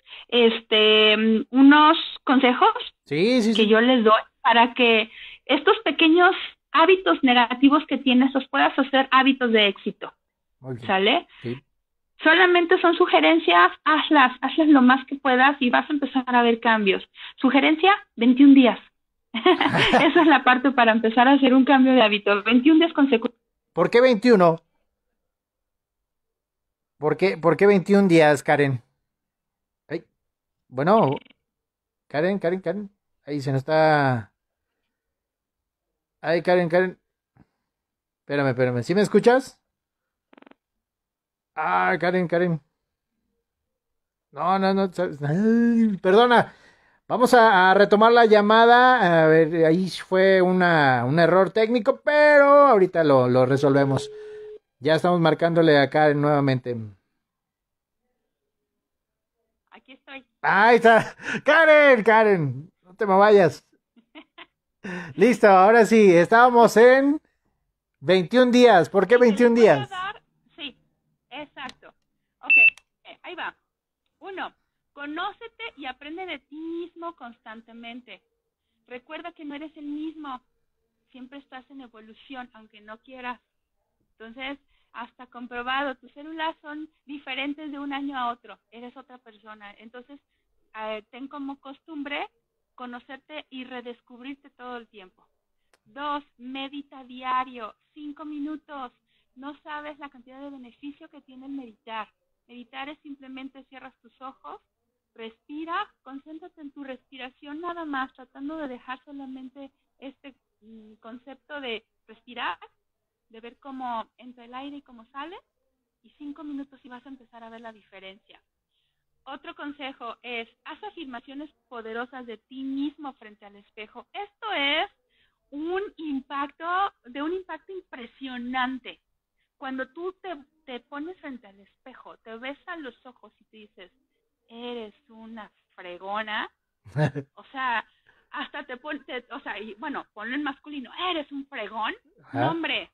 unos consejos que yo les doy para que estos pequeños hábitos negativos que tienes los puedas hacer hábitos de éxito, ¿sale? Sí. Solamente son sugerencias, hazlas lo más que puedas y vas a empezar a ver cambios. Sugerencia, 21 días. Esa es la parte para empezar a hacer un cambio de hábito. 21 días consecutivos. ¿Por qué 21? ¿Por qué 21 días, Karen? Ay, bueno, Karen. Ahí se nos está... Ay, Karen. Espérame. ¿Sí me escuchas? Ah, Karen. No. Ay, perdona. Vamos a retomar la llamada. A ver, ahí fue un error técnico, pero ahorita lo resolvemos. Ya estamos marcándole a Karen nuevamente. Aquí estoy. Ahí está. Karen. No te me vayas. Listo, ahora sí. Estábamos en 21 días. ¿Por qué 21 días? Sí, exacto. Ok, ahí va. 1. Conócete y aprende de ti mismo constantemente. Recuerda que no eres el mismo. Siempre estás en evolución, aunque no quieras. Entonces, hasta comprobado, tus células son diferentes de un año a otro. Eres otra persona. Entonces, ten como costumbre conocerte y redescubrirte todo el tiempo. 2. Medita diario, 5 minutos. No sabes la cantidad de beneficio que tiene el meditar. Meditar es simplemente cierras tus ojos, respira, concéntrate en tu respiración nada más, tratando de dejar solamente este concepto de respirar, de ver cómo entra el aire y cómo sale, y 5 minutos y vas a empezar a ver la diferencia. Otro consejo es, haz afirmaciones poderosas de ti mismo frente al espejo. Esto es un impacto impresionante. Cuando tú te pones frente al espejo, te ves a los ojos y te dices, eres una fregona, o sea, hasta ponlo en masculino, eres un fregón, no, hombre,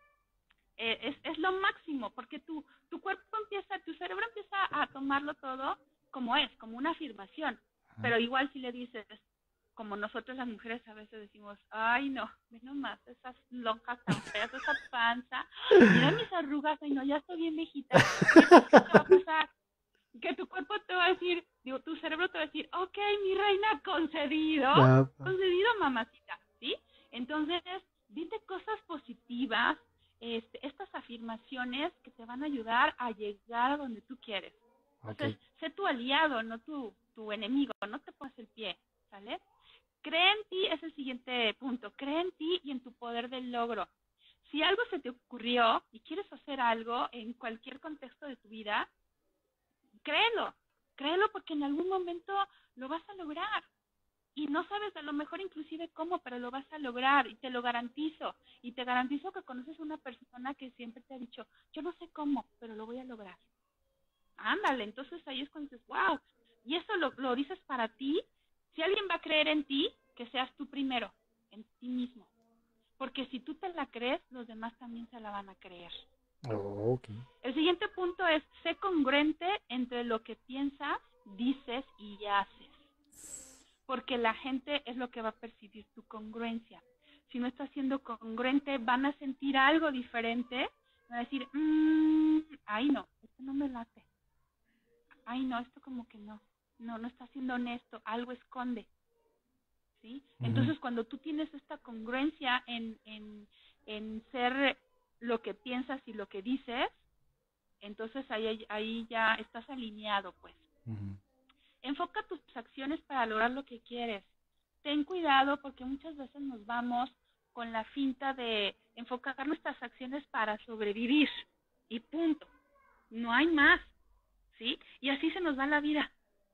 es lo máximo, porque tu cerebro empieza a tomarlo todo como una afirmación, pero igual si le dices, como nosotros las mujeres a veces decimos, ay no, ve nomás, esas lonjas tan feas, esa panza, mira mis arrugas, ay no, ya estoy bien viejita. Entonces, ¿qué te va a pasar? Que tu cuerpo te va a decir, tu cerebro te va a decir, ok, mi reina, concedido, mamacita, ¿sí? Entonces, dite cosas positivas, estas afirmaciones que te van a ayudar a llegar a donde tú quieres. Entonces, sé tu aliado, no tu enemigo, no te pongas el pie, ¿sale? Cree en ti, es el siguiente punto. Cree en ti y en tu poder del logro. Si algo se te ocurrió y quieres hacer algo en cualquier contexto de tu vida, créelo porque en algún momento lo vas a lograr. Y no sabes a lo mejor inclusive cómo, pero lo vas a lograr y te lo garantizo. Y te garantizo que conoces a una persona que siempre te ha dicho, yo no sé cómo, pero lo voy a lograr. Ándale, entonces ahí es cuando dices, wow. Y eso lo dices para ti. Si alguien va a creer en ti, que seas tú primero, en ti mismo. Porque si tú te la crees, los demás también se la van a creer. El siguiente punto es, sé congruente entre lo que piensas, dices y haces. Porque la gente es lo que va a percibir tu congruencia. Si no estás siendo congruente, van a sentir algo diferente. Van a decir, ay no, esto no me late. Ay no, esto como que no está siendo honesto, algo esconde, ¿sí? Entonces, cuando tú tienes esta congruencia en ser lo que piensas y lo que dices, entonces ahí ya estás alineado, pues. Enfoca tus acciones para lograr lo que quieres. Ten cuidado porque muchas veces nos vamos con la finta de enfocar nuestras acciones para sobrevivir y punto. No hay más, ¿sí? Y así se nos va la vida.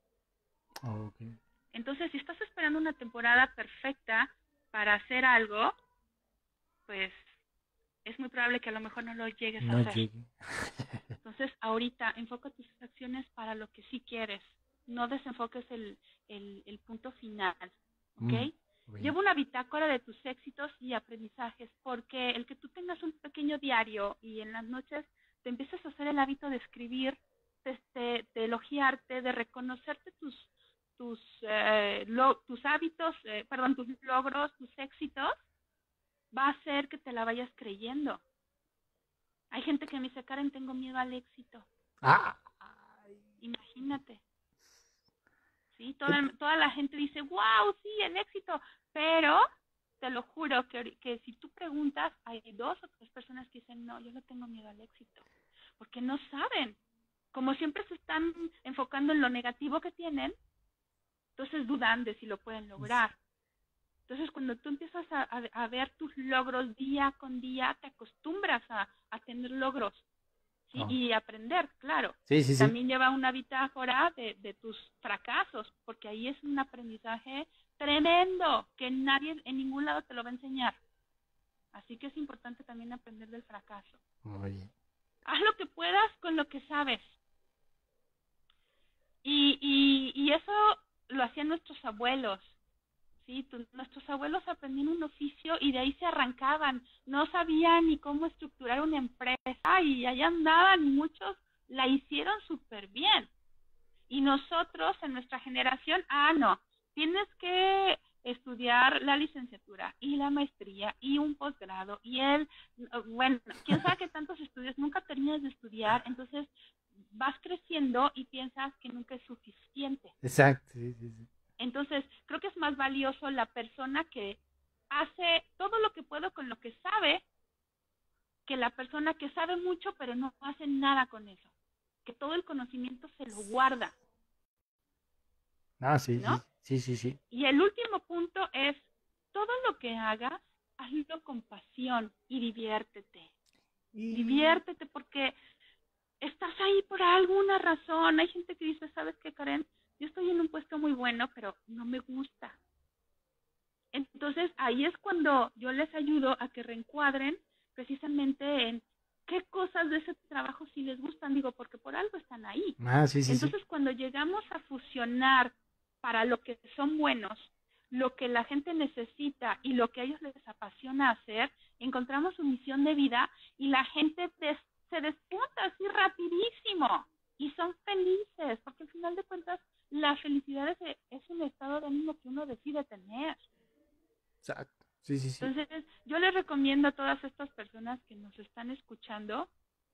Entonces, si estás esperando una temporada perfecta para hacer algo, pues es muy probable que a lo mejor no lo llegues a No hacer. llegue. Entonces, ahorita enfoca tus acciones para lo que sí quieres. No desenfoques el punto final, ¿ok? Lleva una bitácora de tus éxitos y aprendizajes, porque el que tú tengas un pequeño diario y en las noches te empieces a hacer el hábito de escribir, de elogiarte, de reconocerte tus hábitos, tus logros, tus éxitos, va a hacer que te la vayas creyendo. Hay gente que me dice, Karen, tengo miedo al éxito. Imagínate. Sí, toda la gente dice, wow, sí, el éxito. Pero te lo juro que si tú preguntas, hay 2 o 3 personas que dicen, no, yo no tengo miedo al éxito. Porque no saben. Como siempre se están enfocando en lo negativo que tienen, entonces dudan de si lo pueden lograr. Entonces, cuando tú empiezas a ver tus logros día con día, te acostumbras a tener logros, ¿sí? Y aprender, claro. Sí. También lleva una bitácora de tus fracasos, porque ahí es un aprendizaje tremendo que nadie en ningún lado te lo va a enseñar. Así que es importante también aprender del fracaso. Muy bien. Haz lo que puedas con lo que sabes. Y eso lo hacían nuestros abuelos. Sí, nuestros abuelos aprendían un oficio y de ahí se arrancaban. No sabían ni cómo estructurar una empresa y allá andaban y muchos la hicieron súper bien. Y nosotros en nuestra generación, no, tienes que estudiar la licenciatura y la maestría y un posgrado y quién sabe qué tantos estudios, nunca terminas de estudiar, entonces vas creciendo y piensas que nunca es suficiente. Exacto, sí. Entonces, creo que es más valioso la persona que hace todo lo que puedo con lo que sabe, que la persona que sabe mucho pero no hace nada con eso, que todo el conocimiento se lo guarda. Sí, ¿no? Sí. Y el último punto es, todo lo que hagas, hazlo con pasión y diviértete. Diviértete porque estás ahí por alguna razón. Hay gente que dice, ¿sabes qué, Karen? Yo estoy en un puesto muy bueno, pero no me gusta. Entonces, ahí es cuando yo les ayudo a que reencuadren precisamente en qué cosas de ese trabajo sí les gustan. Digo, porque por algo están ahí. Sí. Entonces, cuando llegamos a fusionar para lo que son buenos, lo que la gente necesita y lo que a ellos les apasiona hacer, encontramos su misión de vida y la gente se despunta así rapidísimo y son felices, porque al final de cuentas la felicidad es un estado de ánimo que uno decide tener. Exacto. Sí. Entonces, yo les recomiendo a todas estas personas que nos están escuchando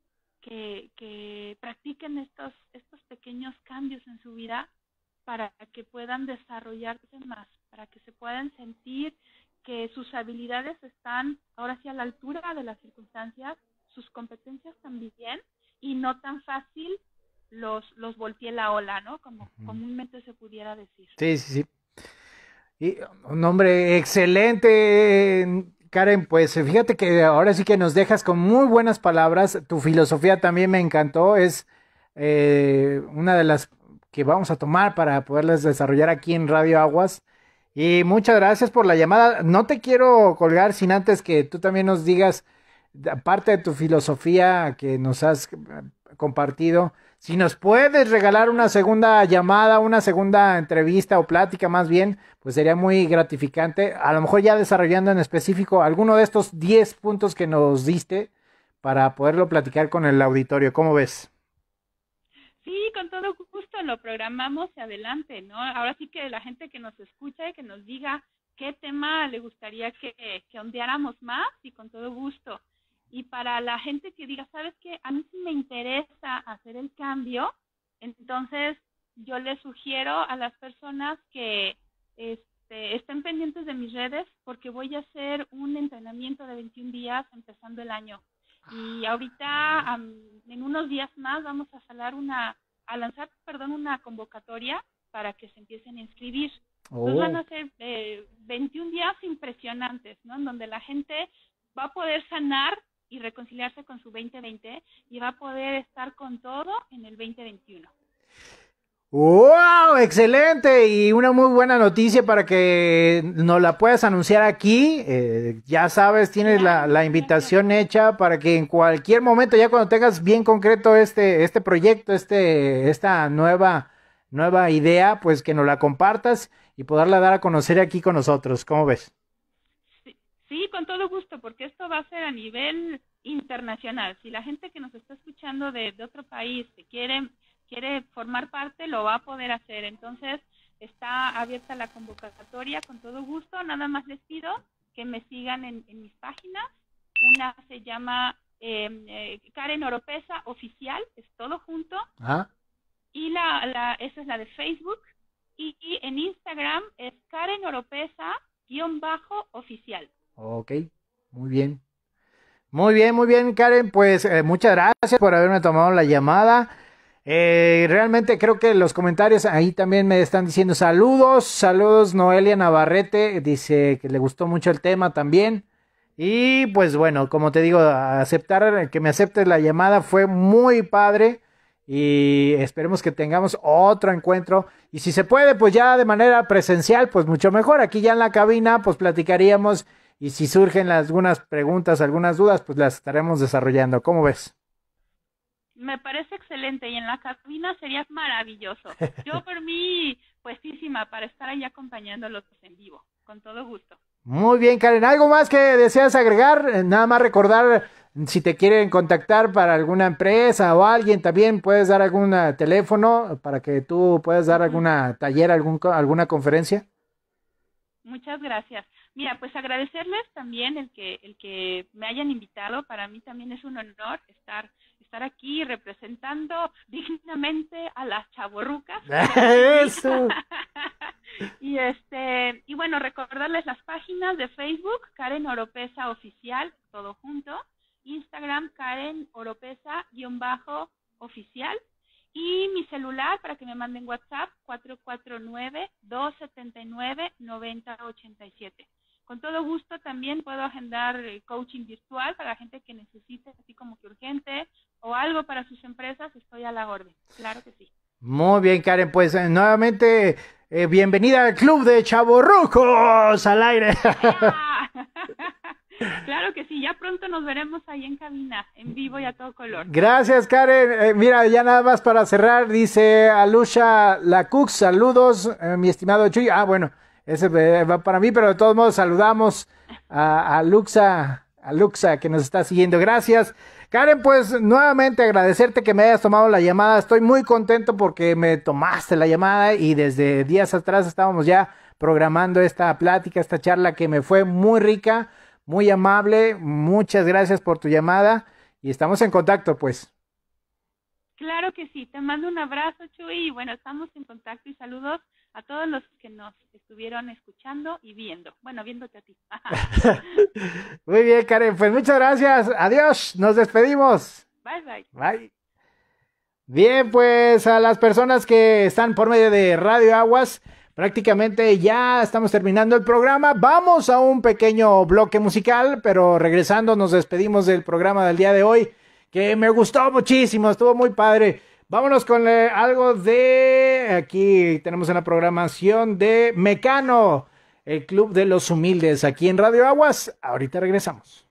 que practiquen estos pequeños cambios en su vida para que puedan desarrollarse más, para que se puedan sentir que sus habilidades están ahora sí a la altura de las circunstancias, sus competencias también, y no tan fácil los volteé la ola, ¿no? Como comúnmente se pudiera decir. Sí. Y un hombre excelente, Karen, pues fíjate que ahora sí que nos dejas con muy buenas palabras. Tu filosofía también me encantó, es una de las que vamos a tomar para poderlas desarrollar aquí en Radio Aguas. Y muchas gracias por la llamada. No te quiero colgar sin antes que tú también nos digas, aparte de tu filosofía que nos has compartido, si nos puedes regalar una segunda llamada, una segunda entrevista o plática más bien, pues sería muy gratificante. A lo mejor ya desarrollando en específico alguno de estos 10 puntos que nos diste para poderlo platicar con el auditorio. ¿Cómo ves? Sí, con todo gusto lo programamos y adelante, ¿no? Ahora sí que la gente que nos escucha y que nos diga qué tema le gustaría que ondeáramos más y con todo gusto. Y para la gente que diga, ¿sabes qué? A mí sí me interesa hacer el cambio, entonces yo les sugiero a las personas que estén pendientes de mis redes porque voy a hacer un entrenamiento de 21 días empezando el año. Y ahorita, en unos días más, vamos a lanzar una convocatoria para que se empiecen a inscribir. Entonces van a ser 21 días impresionantes, ¿no? En donde la gente va a poder sanar y reconciliarse con su 2020 y va a poder estar con todo en el 2021. ¡Wow! Excelente y una muy buena noticia para que nos la puedas anunciar aquí. Ya sabes, tienes la invitación hecha para que en cualquier momento, ya cuando tengas bien concreto este proyecto, esta nueva idea, pues que nos la compartas y poderla dar a conocer aquí con nosotros. ¿Cómo ves? Sí, sí, con todo gusto, porque esto va a ser a nivel internacional. Si la gente que nos está escuchando de otro país que quiere formar parte, lo va a poder hacer. Entonces, está abierta la convocatoria con todo gusto. Nada más les pido que me sigan en mis páginas. Una se llama Karen Oropesa Oficial, es todo junto. Ajá. Y esa es la de Facebook. Y en Instagram es Karen Oropesa-oficial. Ok, muy bien. Muy bien, muy bien, Karen. Pues muchas gracias por haberme tomado la llamada. Realmente creo que los comentarios ahí también me están diciendo saludos. Noelia Navarrete dice que le gustó mucho el tema también. Y pues bueno, como te digo, que me aceptes la llamada fue muy padre. Y esperemos que tengamos otro encuentro. Y si se puede, pues ya de manera presencial, pues mucho mejor. Aquí ya en la cabina, pues platicaríamos. Y si surgen algunas preguntas, algunas dudas, pues las estaremos desarrollando. ¿Cómo ves? Me parece excelente y en la cabina sería maravilloso. Yo por mí, puestísima para estar ahí acompañándolos en vivo, con todo gusto. Muy bien, Karen. ¿Algo más que deseas agregar? Nada más recordar, si te quieren contactar para alguna empresa o alguien, también puedes dar algún teléfono para que tú puedas dar alguna taller, alguna conferencia. Muchas gracias. Mira, pues agradecerles también el que me hayan invitado. Para mí también es un honor estar aquí representando dignamente a las chavorrucas. Eso. Y bueno, recordarles las páginas de Facebook, Karen Oropesa Oficial, todo junto, Instagram, Karen Oropesa-oficial, y mi celular para que me manden WhatsApp, 449-279-9087. Con todo gusto también puedo agendar coaching virtual para la gente que necesite, así como que urgente o algo para sus empresas, estoy a la orden. Claro que sí. Muy bien, Karen, pues nuevamente bienvenida al Club de Chavorrucos al aire. Claro que sí, ya pronto nos veremos ahí en cabina, en vivo y a todo color. Gracias, Karen. Mira, ya nada más para cerrar, dice Alusha Lacux, saludos, mi estimado Chuy. Bueno, ese va para mí, pero de todos modos saludamos a Luxa que nos está siguiendo. Gracias. Karen, pues nuevamente agradecerte que me hayas tomado la llamada. Estoy muy contento porque me tomaste la llamada y desde días atrás estábamos ya programando esta plática, esta charla que me fue muy rica, muy amable. Muchas gracias por tu llamada y estamos en contacto, pues. Claro que sí, te mando un abrazo, Chuy, y bueno, estamos en contacto y saludos a todos los que nos estuvieron escuchando y viendo. Bueno, viéndote a ti. Muy bien, Karen, pues muchas gracias. Adiós, nos despedimos. Bye, bye. Bye. Bien, pues a las personas que están por medio de Radio Aguas, prácticamente ya estamos terminando el programa. Vamos a un pequeño bloque musical, pero regresando nos despedimos del programa del día de hoy, que me gustó muchísimo, estuvo muy padre. Vámonos con algo de... Aquí tenemos una programación de Mecano, el Club de los Humildes, aquí en Radio Aguas. Ahorita regresamos.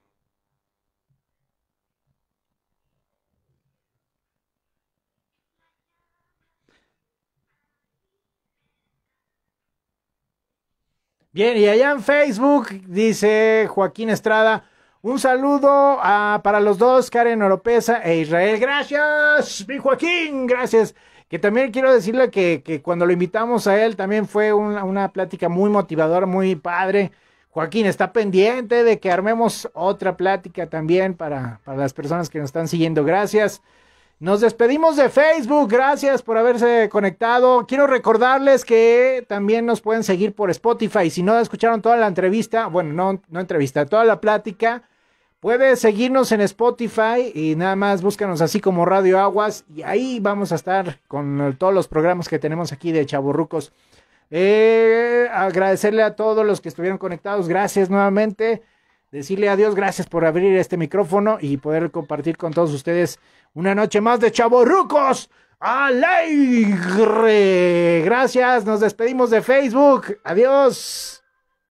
Bien, y allá en Facebook dice Joaquín Estrada, un saludo para los dos, Karen Oropesa e Israel. Gracias, mi Joaquín, gracias. Que también quiero decirle que cuando lo invitamos a él también fue una plática muy motivadora, muy padre. Joaquín, está pendiente de que armemos otra plática también para las personas que nos están siguiendo. Gracias. Nos despedimos de Facebook, gracias por haberse conectado. Quiero recordarles que también nos pueden seguir por Spotify. Si no escucharon toda la entrevista, bueno, no entrevista, toda la plática, puedes seguirnos en Spotify y nada más búscanos así como Radio Aguas y ahí vamos a estar con todos los programas que tenemos aquí de Chavorrucos. Agradecerle a todos los que estuvieron conectados, gracias nuevamente. Decirle adiós, gracias por abrir este micrófono y poder compartir con todos ustedes una noche más de Chavorrucos alegre. Gracias, nos despedimos de Facebook. Adiós.